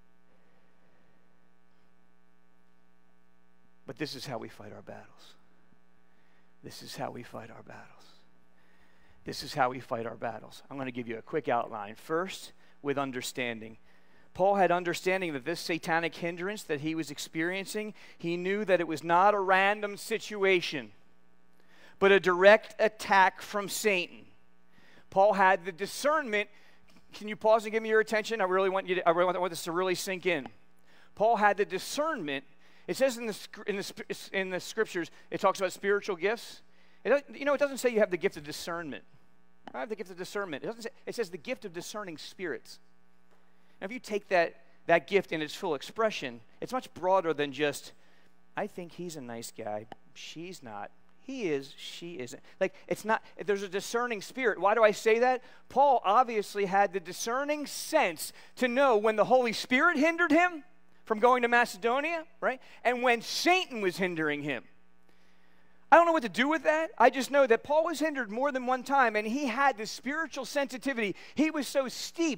But this is how we fight our battles. This is how we fight our battles. This is how we fight our battles. I'm going to give you a quick outline. First, with understanding. Paul had understanding that this satanic hindrance that he was experiencing, he knew that it was not a random situation, but a direct attack from Satan. Paul had the discernment. Can you pause and give me your attention? I really want you to, I really want, I want this to really sink in. Paul had the discernment. It says in the, in the, in the scriptures, it talks about spiritual gifts. It, you know, it doesn't say you have the gift of discernment. I have the gift of discernment. It doesn't say, it says the gift of discerning spirits. Now, if you take that, that gift in its full expression, it's much broader than just, I think he's a nice guy. She's not. He is. She isn't. Like, it's not, there's a discerning spirit. Why do I say that? Paul obviously had the discerning sense to know when the Holy Spirit hindered him from going to Macedonia, right? And when Satan was hindering him. I don't know what to do with that. I just know that Paul was hindered more than one time, and he had this spiritual sensitivity. He was so steeped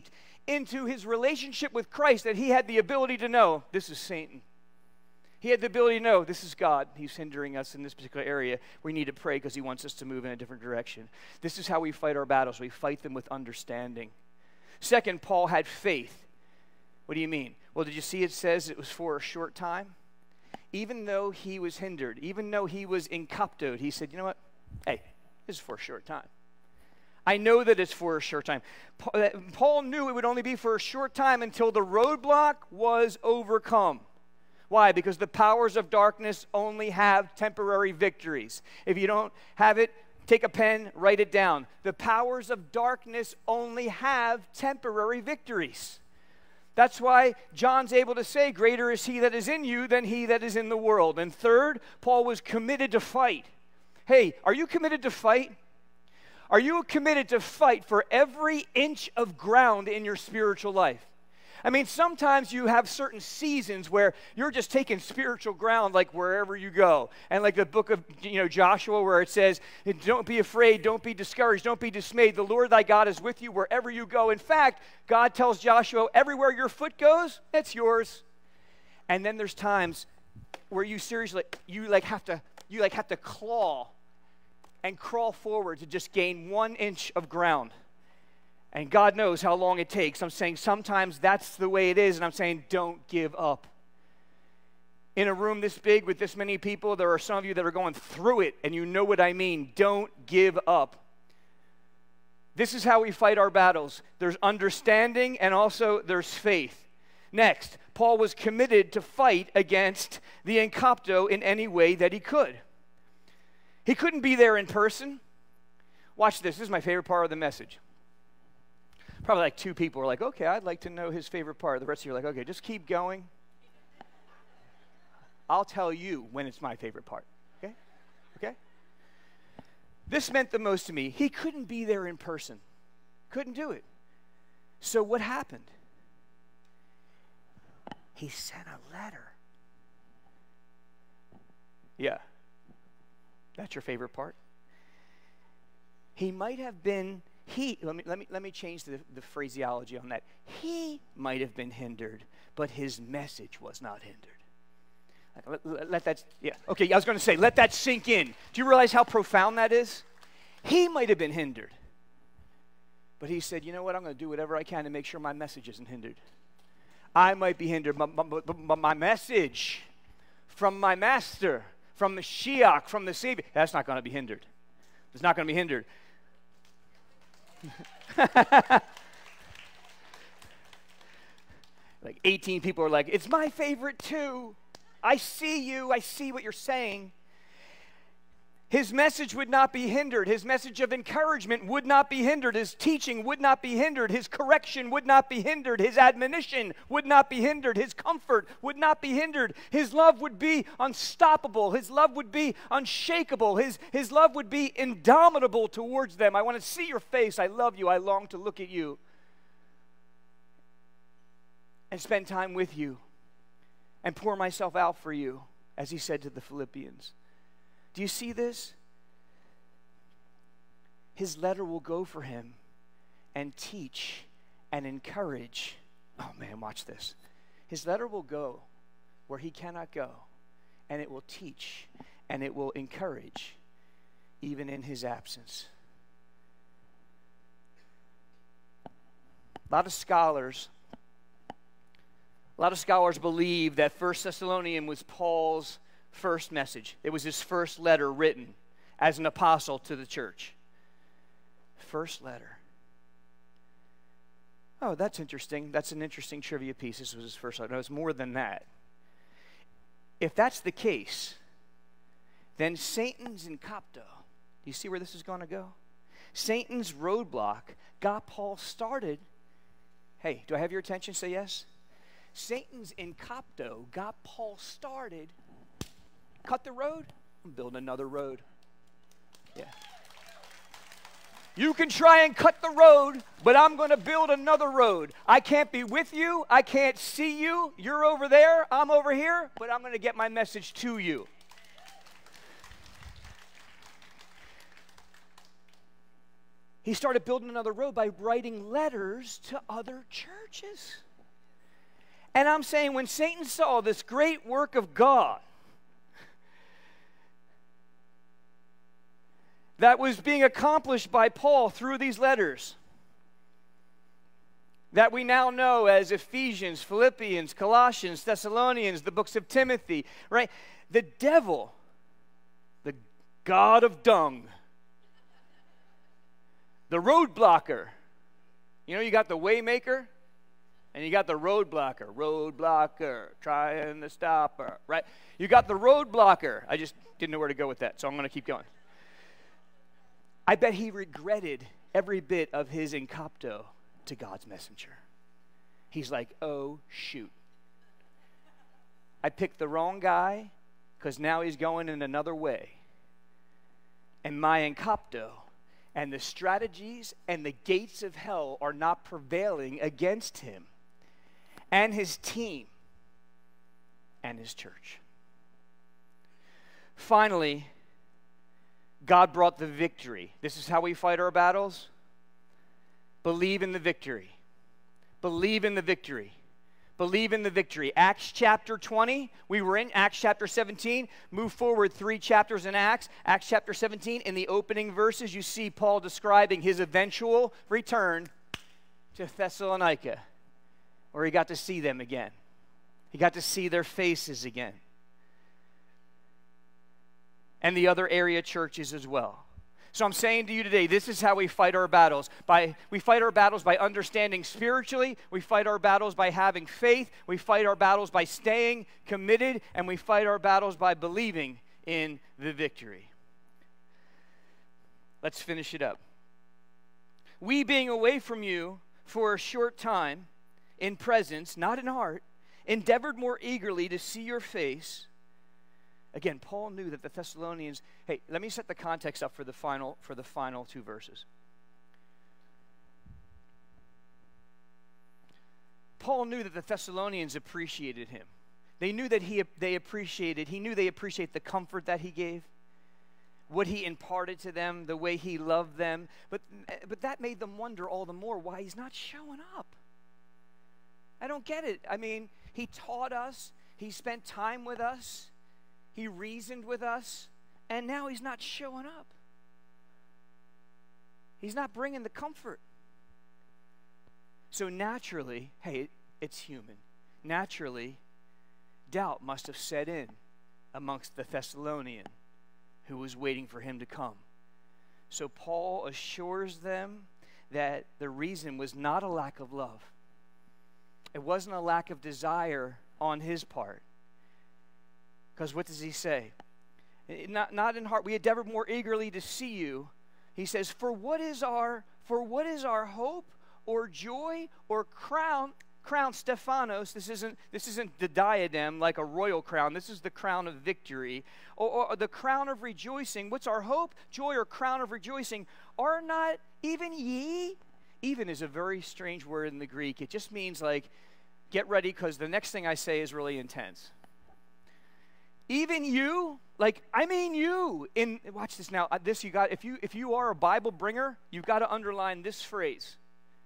into his relationship with Christ that he had the ability to know, this is Satan. He had the ability to know, this is God. He's hindering us in this particular area. We need to pray because he wants us to move in a different direction. This is how we fight our battles. We fight them with understanding. Second, Paul had faith. What do you mean? Well, did you see it says it was for a short time? Even though he was hindered, even though he was incaptoed, he said, you know what? Hey, this is for a short time. I know that it's for a short time. Paul knew it would only be for a short time until the roadblock was overcome. Why? Because the powers of darkness only have temporary victories. If you don't have it, take a pen, write it down. The powers of darkness only have temporary victories. That's why John's able to say, greater is he that is in you than he that is in the world. And third, Paul was committed to fight. Hey, are you committed to fight? Are you committed to fight for every inch of ground in your spiritual life? I mean, sometimes you have certain seasons where you're just taking spiritual ground like wherever you go. And like the book of, you know, Joshua where it says, don't be afraid, don't be discouraged, don't be dismayed. The Lord thy God is with you wherever you go. In fact, God tells Joshua, everywhere your foot goes, it's yours. And then there's times where you seriously, you like have to, you like have to claw and crawl forward to just gain one inch of ground. And God knows how long it takes. I'm saying sometimes that's the way it is, and I'm saying don't give up. In a room this big with this many people, there are some of you that are going through it, and you know what I mean. Don't give up. This is how we fight our battles. There's understanding, and also there's faith. Next, Paul was committed to fight against the incapto in any way that he could. He couldn't be there in person. Watch this. This is my favorite part of the message. Probably like two people were like, okay, I'd like to know his favorite part. The rest of you are like, okay, just keep going. I'll tell you when it's my favorite part, okay? Okay? This meant the most to me. He couldn't be there in person. Couldn't do it. So what happened? He sent a letter. Yeah. That's your favorite part? He might have been He, let me, let me, let me change the, the phraseology on that. He might have been hindered, but his message was not hindered. Like, let, let, let that, yeah, okay, I was going to say, let that sink in. Do you realize how profound that is? He might have been hindered, but he said, you know what, I'm going to do whatever I can to make sure my message isn't hindered. I might be hindered, but, but, but, but my message from my master, from the Mashiach, from the Savior, that's not going to be hindered. It's not going to be hindered. Like eighteen people are like, it's my favorite too. I see you. I see what you're saying. His message would not be hindered. His message of encouragement would not be hindered. His teaching would not be hindered. His correction would not be hindered. His admonition would not be hindered. His comfort would not be hindered. His love would be unstoppable. His love would be unshakable. His, his love would be indomitable towards them. I want to see your face. I love you. I long to look at you and spend time with you and pour myself out for you, as he said to the Philippians. Do you see this? His letter will go for him and teach and encourage. Oh man, watch this. His letter will go where he cannot go, and it will teach and it will encourage even in his absence. A lot of scholars, a lot of scholars believe that First Thessalonians was Paul's first message. It was his first letter written as an apostle to the church. First letter. Oh, that's interesting. That's an interesting trivia piece. This was his first letter. No, it's more than that. If that's the case, then Satan's incapto. Do you see where this is going to go? Satan's roadblock got Paul started. Hey, do I have your attention? Say yes. Satan's incapto got Paul started. Cut the road, and build another road. Yeah. You can try and cut the road, but I'm going to build another road. I can't be with you. I can't see you. You're over there. I'm over here, but I'm going to get my message to you. he started building another road by writing letters to other churches. And I'm saying, when Satan saw this great work of God that was being accomplished by Paul through these letters, that we now know as Ephesians, Philippians, Colossians, Thessalonians, the books of Timothy, right? The devil, the god of dung, the roadblocker. You know, you got the waymaker and you got the roadblocker. Roadblocker, trying to stop her, right? You got the roadblocker. I just didn't know where to go with that, so I'm going to keep going. I bet he regretted every bit of his incopto to God's messenger. He's like, oh, shoot. I picked the wrong guy because now he's going in another way. And my incopto and the strategies and the gates of hell are not prevailing against him and his team and his church. Finally, God brought the victory. This is how we fight our battles. Believe in the victory. Believe in the victory. Believe in the victory. Acts chapter twenty. We were in Acts chapter seventeen. Move forward three chapters in Acts. Acts chapter seventeen. In the opening verses, you see Paul describing his eventual return to Thessalonica, where he got to see them again. He got to see their faces again. And the other area churches as well. So I'm saying to you today, this is how we fight our battles. By we fight our battles by understanding spiritually. We fight our battles by having faith. We fight our battles by staying committed. And we fight our battles by believing in the victory. Let's finish it up. We being away from you for a short time, in presence, not in heart, endeavored more eagerly to see your face. Again, Paul knew that the Thessalonians, hey, let me set the context up for the final for the final two verses. Paul knew that the Thessalonians appreciated him. They knew that he they appreciated, he knew they appreciate the comfort that he gave, what he imparted to them, the way he loved them, but but that made them wonder all the more why he's not showing up. I don't get it. I mean, he taught us, he spent time with us, he reasoned with us, and now he's not showing up. He's not bringing the comfort. So naturally, hey, it's human. Naturally, doubt must have set in amongst the Thessalonian who was waiting for him to come. So Paul assures them that the reason was not a lack of love. It wasn't a lack of desire on his part. Because what does he say? Not, not in heart. We endeavor more eagerly to see you. He says, for what is our, for what is our hope or joy or crown? Crown, Stephanos. This isn't, this isn't the diadem like a royal crown. This is the crown of victory. Or, or the crown of rejoicing. What's our hope, joy, or crown of rejoicing? Are not even ye? Even is a very strange word in the Greek. It just means like, get ready because the next thing I say is really intense. Even you, like I mean you. In watch this now. This you got. If you if you are a Bible bringer, you've got to underline this phrase.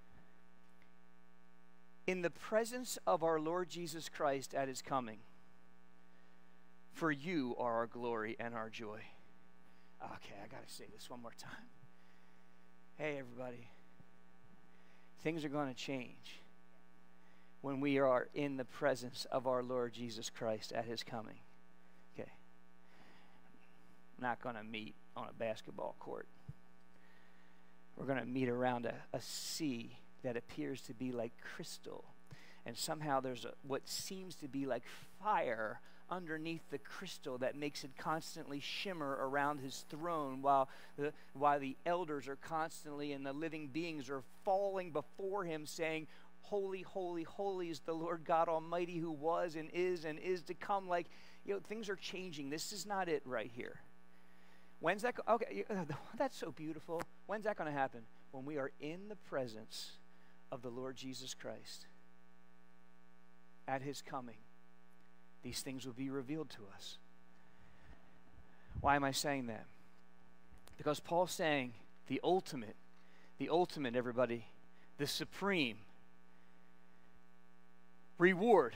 In the presence of our Lord Jesus Christ at his coming, for you are our glory and our joy. Okay, I got to say this one more time. Hey, everybody. Things are going to change when we are in the presence of our Lord Jesus Christ at his coming. Okay. Not going to meet on a basketball court. We're going to meet around a, a sea that appears to be like crystal. And somehow there's a, what seems to be like fire underneath the crystal that makes it constantly shimmer around his throne while the, while the elders are constantly and the living beings are falling before him saying, holy, holy, holy is the Lord God Almighty who was and is and is to come. Like, you know, things are changing. This is not it right here. When's that? Go- okay, that's so beautiful. When's that going to happen? When we are in the presence of the Lord Jesus Christ at his coming. These things will be revealed to us. Why am I saying that? Because Paul's saying the ultimate, the ultimate, everybody, the supreme reward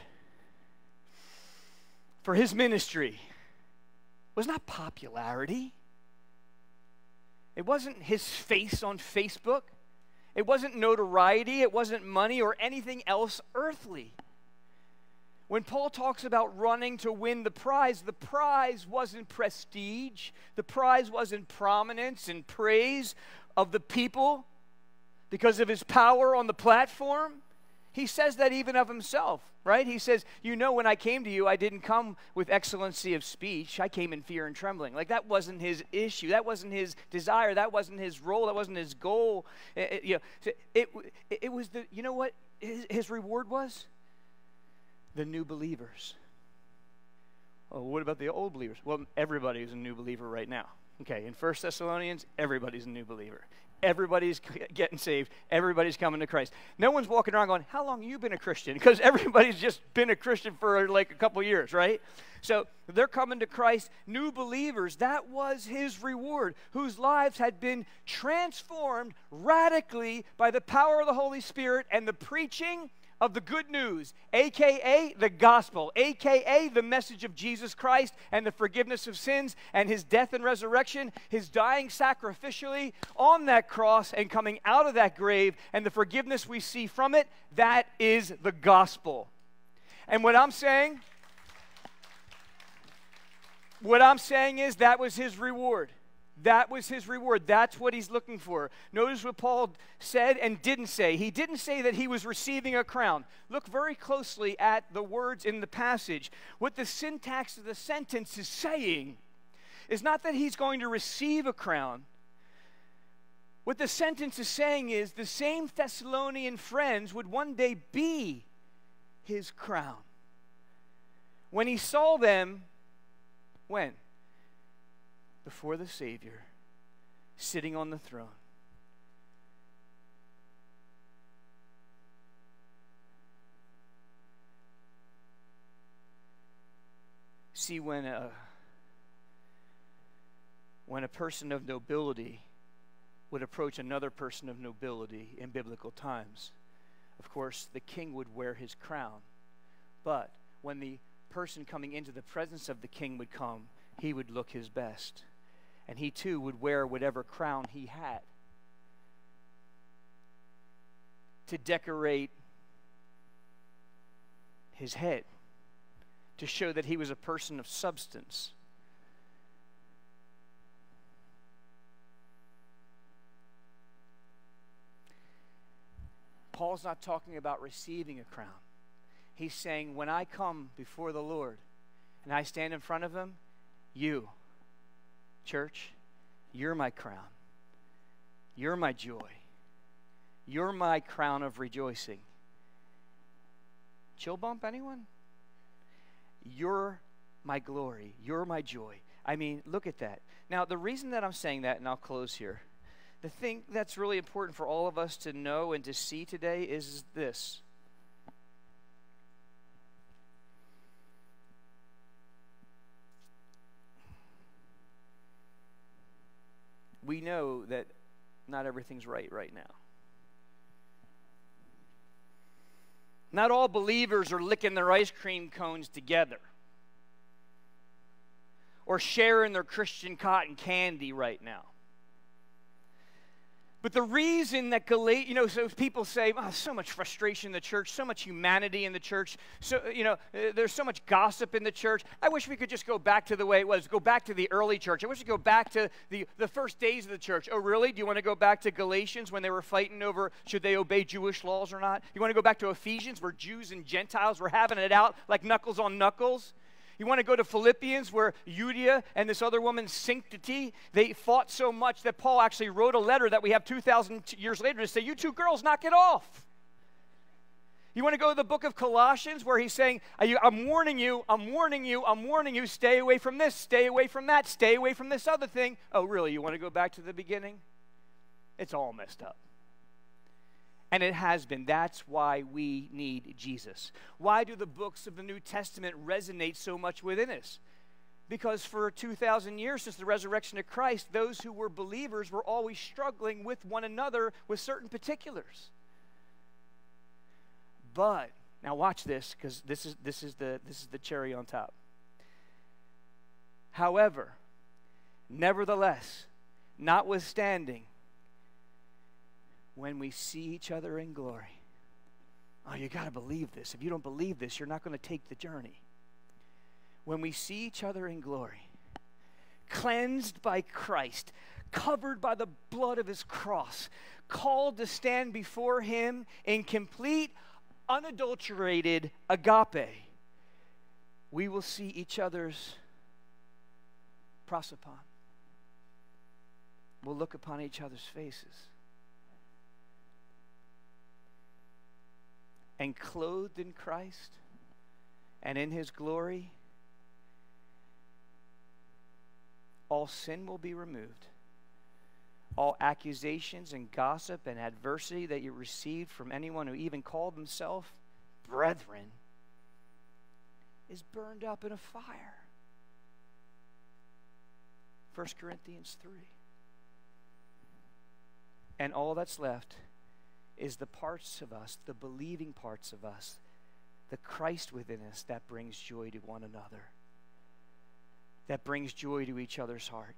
for his ministry was not popularity. It wasn't his face on Facebook. It wasn't notoriety. It wasn't money or anything else earthly. When Paul talks about running to win the prize, the prize wasn't prestige. The prize wasn't prominence and praise of the people because of his power on the platform. He says that even of himself, right? He says, you know, when I came to you, I didn't come with excellency of speech. I came in fear and trembling. Like, that wasn't his issue. That wasn't his desire. That wasn't his role. That wasn't his goal. It, it, you know, it, it, it was the, you know what his, his reward was? The new believers. Oh, what about the old believers? Well, everybody is a new believer right now. Okay, in First Thessalonians, everybody's a new believer. Everybody's getting saved. Everybody's coming to Christ. No one's walking around going, how long have you been a Christian? Because everybody's just been a Christian for like a couple years, right? So they're coming to Christ, new believers. That was his reward, whose lives had been transformed radically by the power of the Holy Spirit and the preaching of the good news, a k a the gospel, a k a the message of Jesus Christ and the forgiveness of sins and his death and resurrection, his dying sacrificially on that cross and coming out of that grave and the forgiveness we see from it. That is the gospel. And what I'm saying, what I'm saying is that was his reward. That was his reward. That's what he's looking for. Notice what Paul said and didn't say. He didn't say that he was receiving a crown. Look very closely at the words in the passage. What the syntax of the sentence is saying is not that he's going to receive a crown. What the sentence is saying is the same Thessalonian friends would one day be his crown. When he saw them, when? Before the Savior, sitting on the throne. See, when a, when a person of nobility would approach another person of nobility in biblical times, of course, the king would wear his crown. But when the person coming into the presence of the king would come, he would look his best. And he too would wear whatever crown he had to decorate his head, to show that he was a person of substance. Paul's not talking about receiving a crown. He's saying, when I come before the Lord and I stand in front of him, you, church, you're my crown. You're my joy. You're my crown of rejoicing. Chill bump, anyone? You're my glory. You're my joy. I mean, look at that. Now, the reason that I'm saying that, and I'll close here, the thing that's really important for all of us to know and to see today is this. We know that not everything's right right now. Not all believers are licking their ice cream cones together or sharing their Christian cotton candy right now. But the reason that Galatians, you know, so people say, oh, so much frustration in the church, so much humanity in the church, so, you know, uh, there's so much gossip in the church. I wish we could just go back to the way it was, go back to the early church. I wish we could go back to the, the first days of the church. Oh, really? Do you want to go back to Galatians when they were fighting over should they obey Jewish laws or not? You want to go back to Ephesians where Jews and Gentiles were having it out like knuckles on knuckles? You want to go to Philippians where Euodia and this other woman, Sanctity, they fought so much that Paul actually wrote a letter that we have two thousand years later to say, you two girls, knock it off. You want to go to the book of Colossians where he's saying, I'm warning you, I'm warning you, I'm warning you, stay away from this, stay away from that, stay away from this other thing. Oh, really? You want to go back to the beginning? It's all messed up. And it has been. That's why we need Jesus. Why do the books of the New Testament resonate so much within us? Because for two thousand years since the resurrection of Christ, those who were believers were always struggling with one another with certain particulars. But now watch this, because this is this is the this is the cherry on top. However, nevertheless, notwithstanding, when we see each other in glory, oh, you got to believe this. If you don't believe this, you're not going to take the journey. When we see each other in glory, cleansed by Christ, covered by the blood of his cross, called to stand before him in complete, unadulterated agape, we will see each other's prosopon. We'll look upon each other's faces. And clothed in Christ and in his glory, all sin will be removed. All accusations and gossip and adversity that you received from anyone who even called themselves brethren is burned up in a fire. First Corinthians three. And all that's left is the parts of us, the believing parts of us, the Christ within us that brings joy to one another, that brings joy to each other's heart.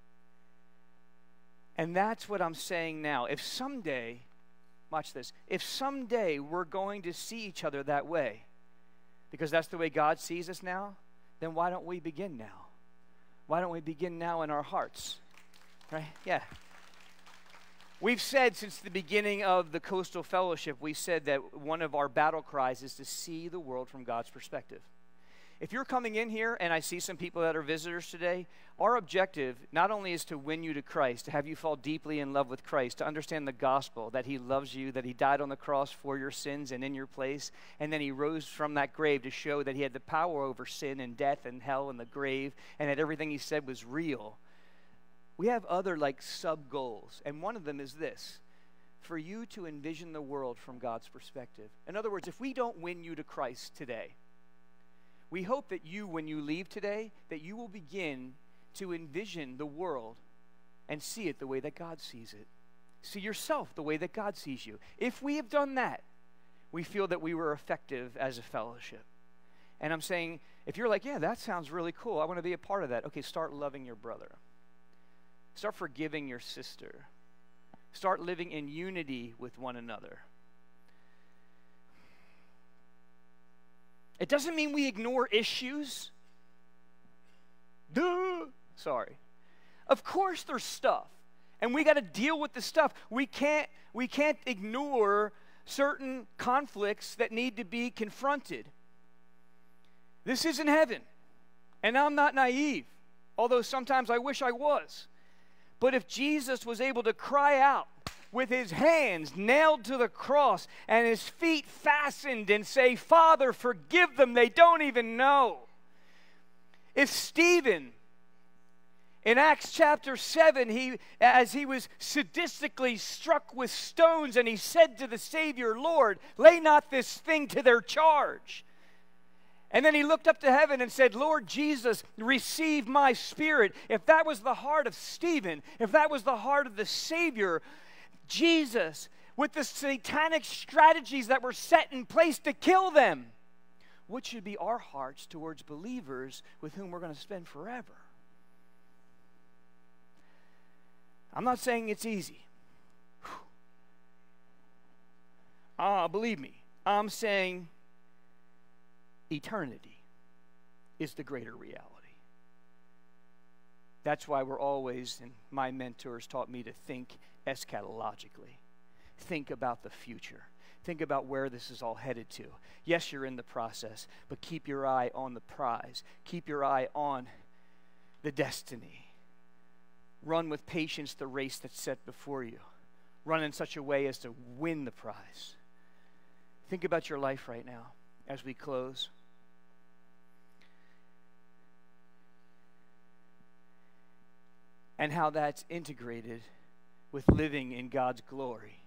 And that's what I'm saying now. If someday, watch this, if someday we're going to see each other that way, because that's the way God sees us now, then why don't we begin now? Why don't we begin now in our hearts? Right? Yeah. We've said since the beginning of the Coastal Fellowship, we said that one of our battle cries is to see the world from God's perspective. If you're coming in here and I see some people that are visitors today, our objective not only is to win you to Christ, to have you fall deeply in love with Christ, to understand the gospel, that he loves you, that he died on the cross for your sins and in your place, and then he rose from that grave to show that he had the power over sin and death and hell and the grave, and that everything he said was real. We have other like sub-goals, and one of them is this: for you to envision the world from God's perspective. In other words, if we don't win you to Christ today, we hope that you, when you leave today, that you will begin to envision the world and see it the way that God sees it. See yourself the way that God sees you. If we have done that, we feel that we were effective as a fellowship. And I'm saying, if you're like, yeah, that sounds really cool, I want to be a part of that. Okay, start loving your brother. Start forgiving your sister. Start living in unity with one another. It doesn't mean we ignore issues. Duh. Sorry. Of course there's stuff, and we got to deal with the stuff. We can't we can't ignore certain conflicts that need to be confronted. This isn't heaven, and I'm not naive, although sometimes I wish I was. But if Jesus was able to cry out with his hands nailed to the cross and his feet fastened and say, Father, forgive them, they don't even know. If Stephen, in Acts chapter seven, he, as he was sadistically struck with stones, and he said to the Savior, Lord, lay not this thing to their charge. And then he looked up to heaven and said, Lord Jesus, receive my spirit. If that was the heart of Stephen, if that was the heart of the Savior, Jesus, with the satanic strategies that were set in place to kill them, what should be our hearts towards believers with whom we're going to spend forever? I'm not saying it's easy. Ah, believe me, I'm saying eternity is the greater reality. That's why we're always, and my mentors taught me to think eschatologically. Think about the future. Think about where this is all headed to. Yes, you're in the process, but keep your eye on the prize. Keep your eye on the destiny. Run with patience the race that's set before you. Run in such a way as to win the prize. Think about your life right now as we close. And how that's integrated with living in God's glory.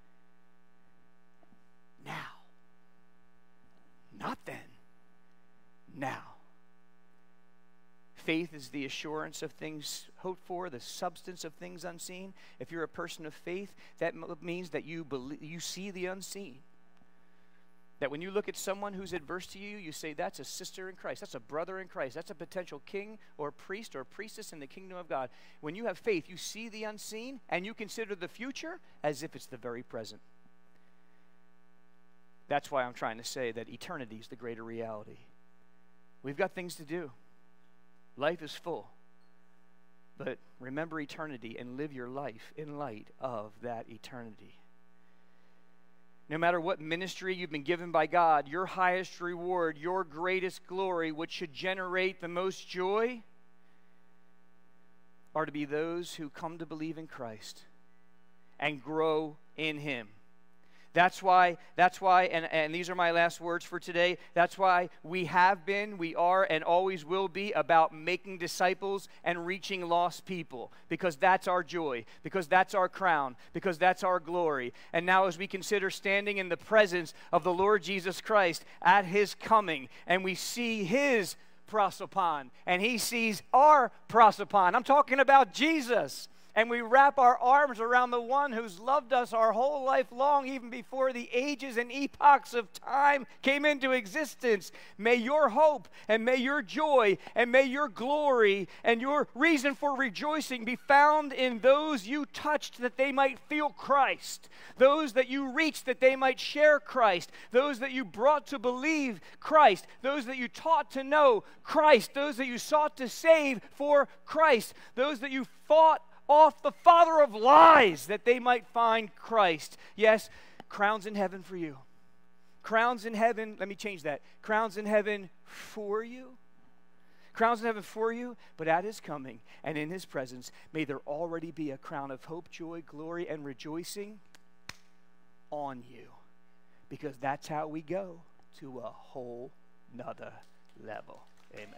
Now. Not then. Now. faith is the assurance of things hoped for, the substance of things unseen. If you're a person of faith, that means that you believe, you see the unseen. That when you look at someone who's adverse to you, you say, that's a sister in Christ, that's a brother in Christ, that's a potential king or priest or priestess in the kingdom of God. When you have faith, you see the unseen and you consider the future as if it's the very present. That's why I'm trying to say that eternity is the greater reality. We've got things to do. Life is full. But remember eternity and live your life in light of that eternity. No matter what ministry you've been given by God, your highest reward, your greatest glory, which should generate the most joy, are to be those who come to believe in Christ and grow in Him. That's why, that's why, and, and these are my last words for today, that's why we have been, we are, and always will be about making disciples and reaching lost people. Because that's our joy, because that's our crown, because that's our glory. And now as we consider standing in the presence of the Lord Jesus Christ at His coming, and we see His prosopon, and He sees our prosopon. I'm talking about Jesus. And we wrap our arms around the one who's loved us our whole life long, even before the ages and epochs of time came into existence. May your hope and may your joy and may your glory and your reason for rejoicing be found in those you touched that they might feel Christ, those that you reached that they might share Christ, those that you brought to believe Christ, those that you taught to know Christ, those that you sought to save for Christ, those that you fought off the father of lies that they might find Christ. Yes, crowns in heaven for you. Crowns in heaven, let me change that. Crowns in heaven for you. Crowns in heaven for you, but at His coming and in His presence, may there already be a crown of hope, joy, glory, and rejoicing on you. Because that's how we go to a whole nother level. Amen.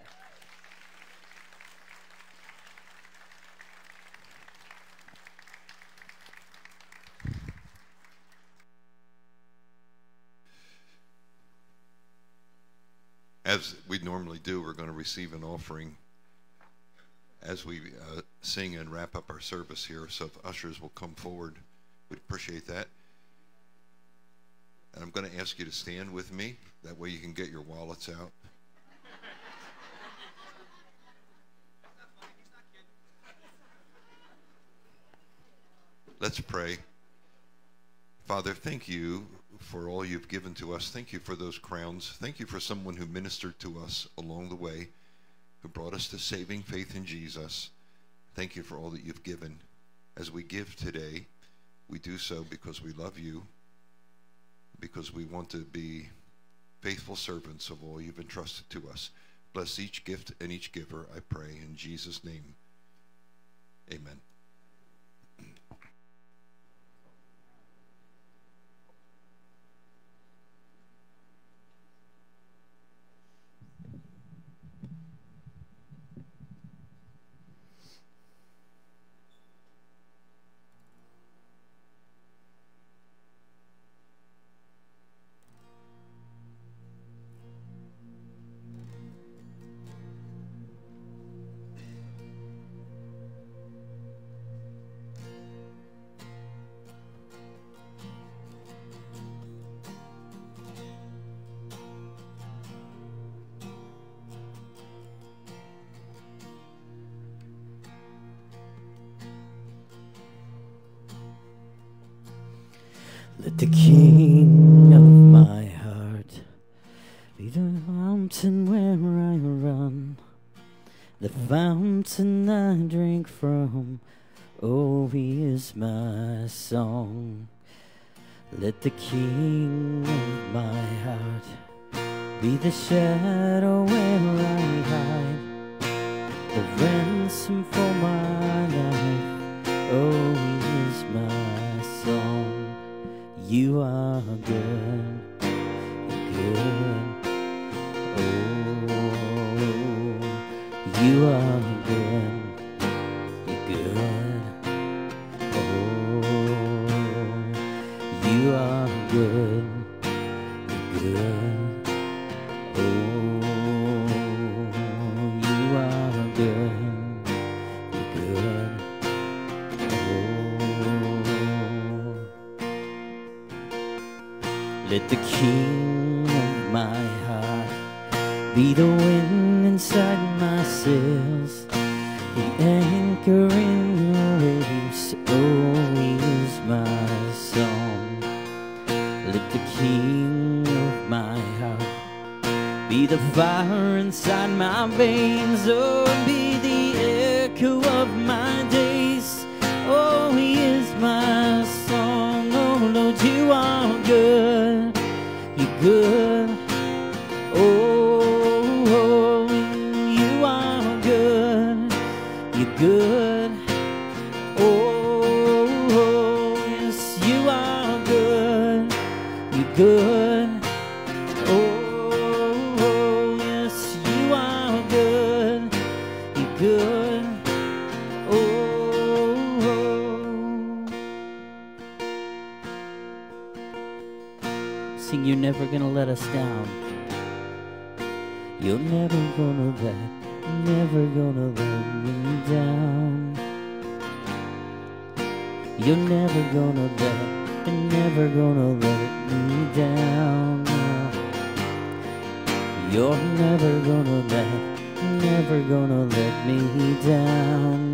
As we normally do, we're going to receive an offering as we uh, sing and wrap up our service here. So if ushers will come forward, we'd appreciate that. And I'm going to ask you to stand with me. That way you can get your wallets out. Let's pray. Father, thank you for all you've given to us. Thank you for those crowns. Thank you for someone who ministered to us along the way, who brought us to saving faith in Jesus. Thank you for all that you've given. As we give today, we do so because we love you, because we want to be faithful servants of all you've entrusted to us. Bless each gift and each giver, I pray, in Jesus' name. Amen. Let the King of my heart be the mountain where I run, the fountain I drink from. Oh, He is my song. Let the King of my heart be the shadow where I hide, the ransom for my life. Oh, He is my song. You are good, good. Oh, you are good, good. Oh, you are good, good. Oh, you are good. Let the King of my heart be the wind inside my sails, the anchor in the waves. Oh, he is my song. Let the King of my heart be the fire inside my veins. Oh, be the echo of my days. Oh, he is my song. Oh, Lord, you are good. You're good. Oh, oh, you are good. You're good. Oh, oh, yes, you are good. You're good. Oh, oh, yes, you are good. You're good. Oh, oh. Sing, you're never gonna let us down. You're never gonna let, never gonna let me down. You're never gonna let, and never gonna let me down. You're never gonna let, never gonna let me down.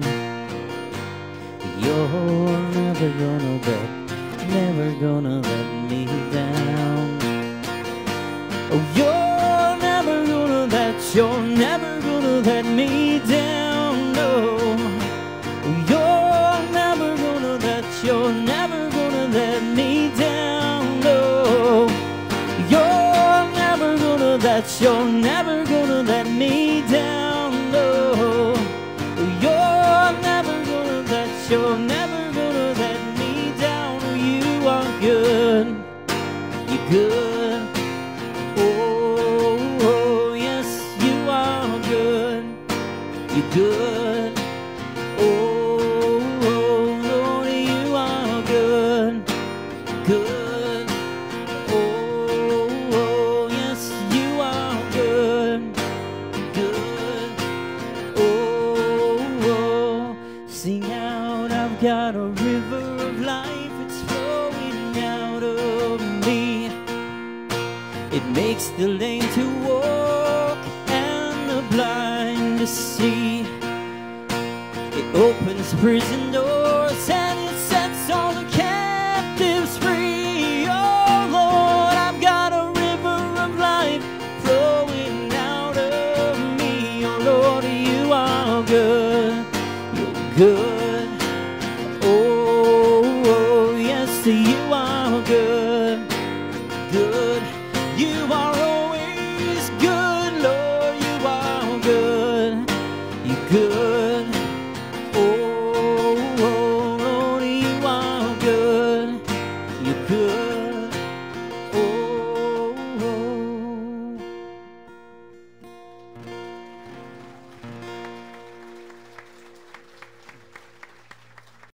You're never gonna let, never gonna let me down. Oh, you're never gonna let, you're never gonna let me down. No, you're never gonna let, you're never gonna let me down. No, you're never gonna let, you're never gonna let me down. No, you're never gonna let, you're never gonna let me down. You are good, you're good. Oh, oh, yes, you are good, you're good. Oh, oh, Lord, you are good, good. Oh, oh, yes, you are good, good. Oh, oh, sing out, I've got a river of life, it's flowing out of me. It makes the lame to walk and the blind to see. It opens prison doors and it sets all the captives free. Oh Lord, I've got a river of life flowing out of me. Oh Lord, you are good, you're good. Oh, oh, yes, you are good, good. You are always good, Lord, you are good, you're good. Oh, oh, Lord, you are good, you're good.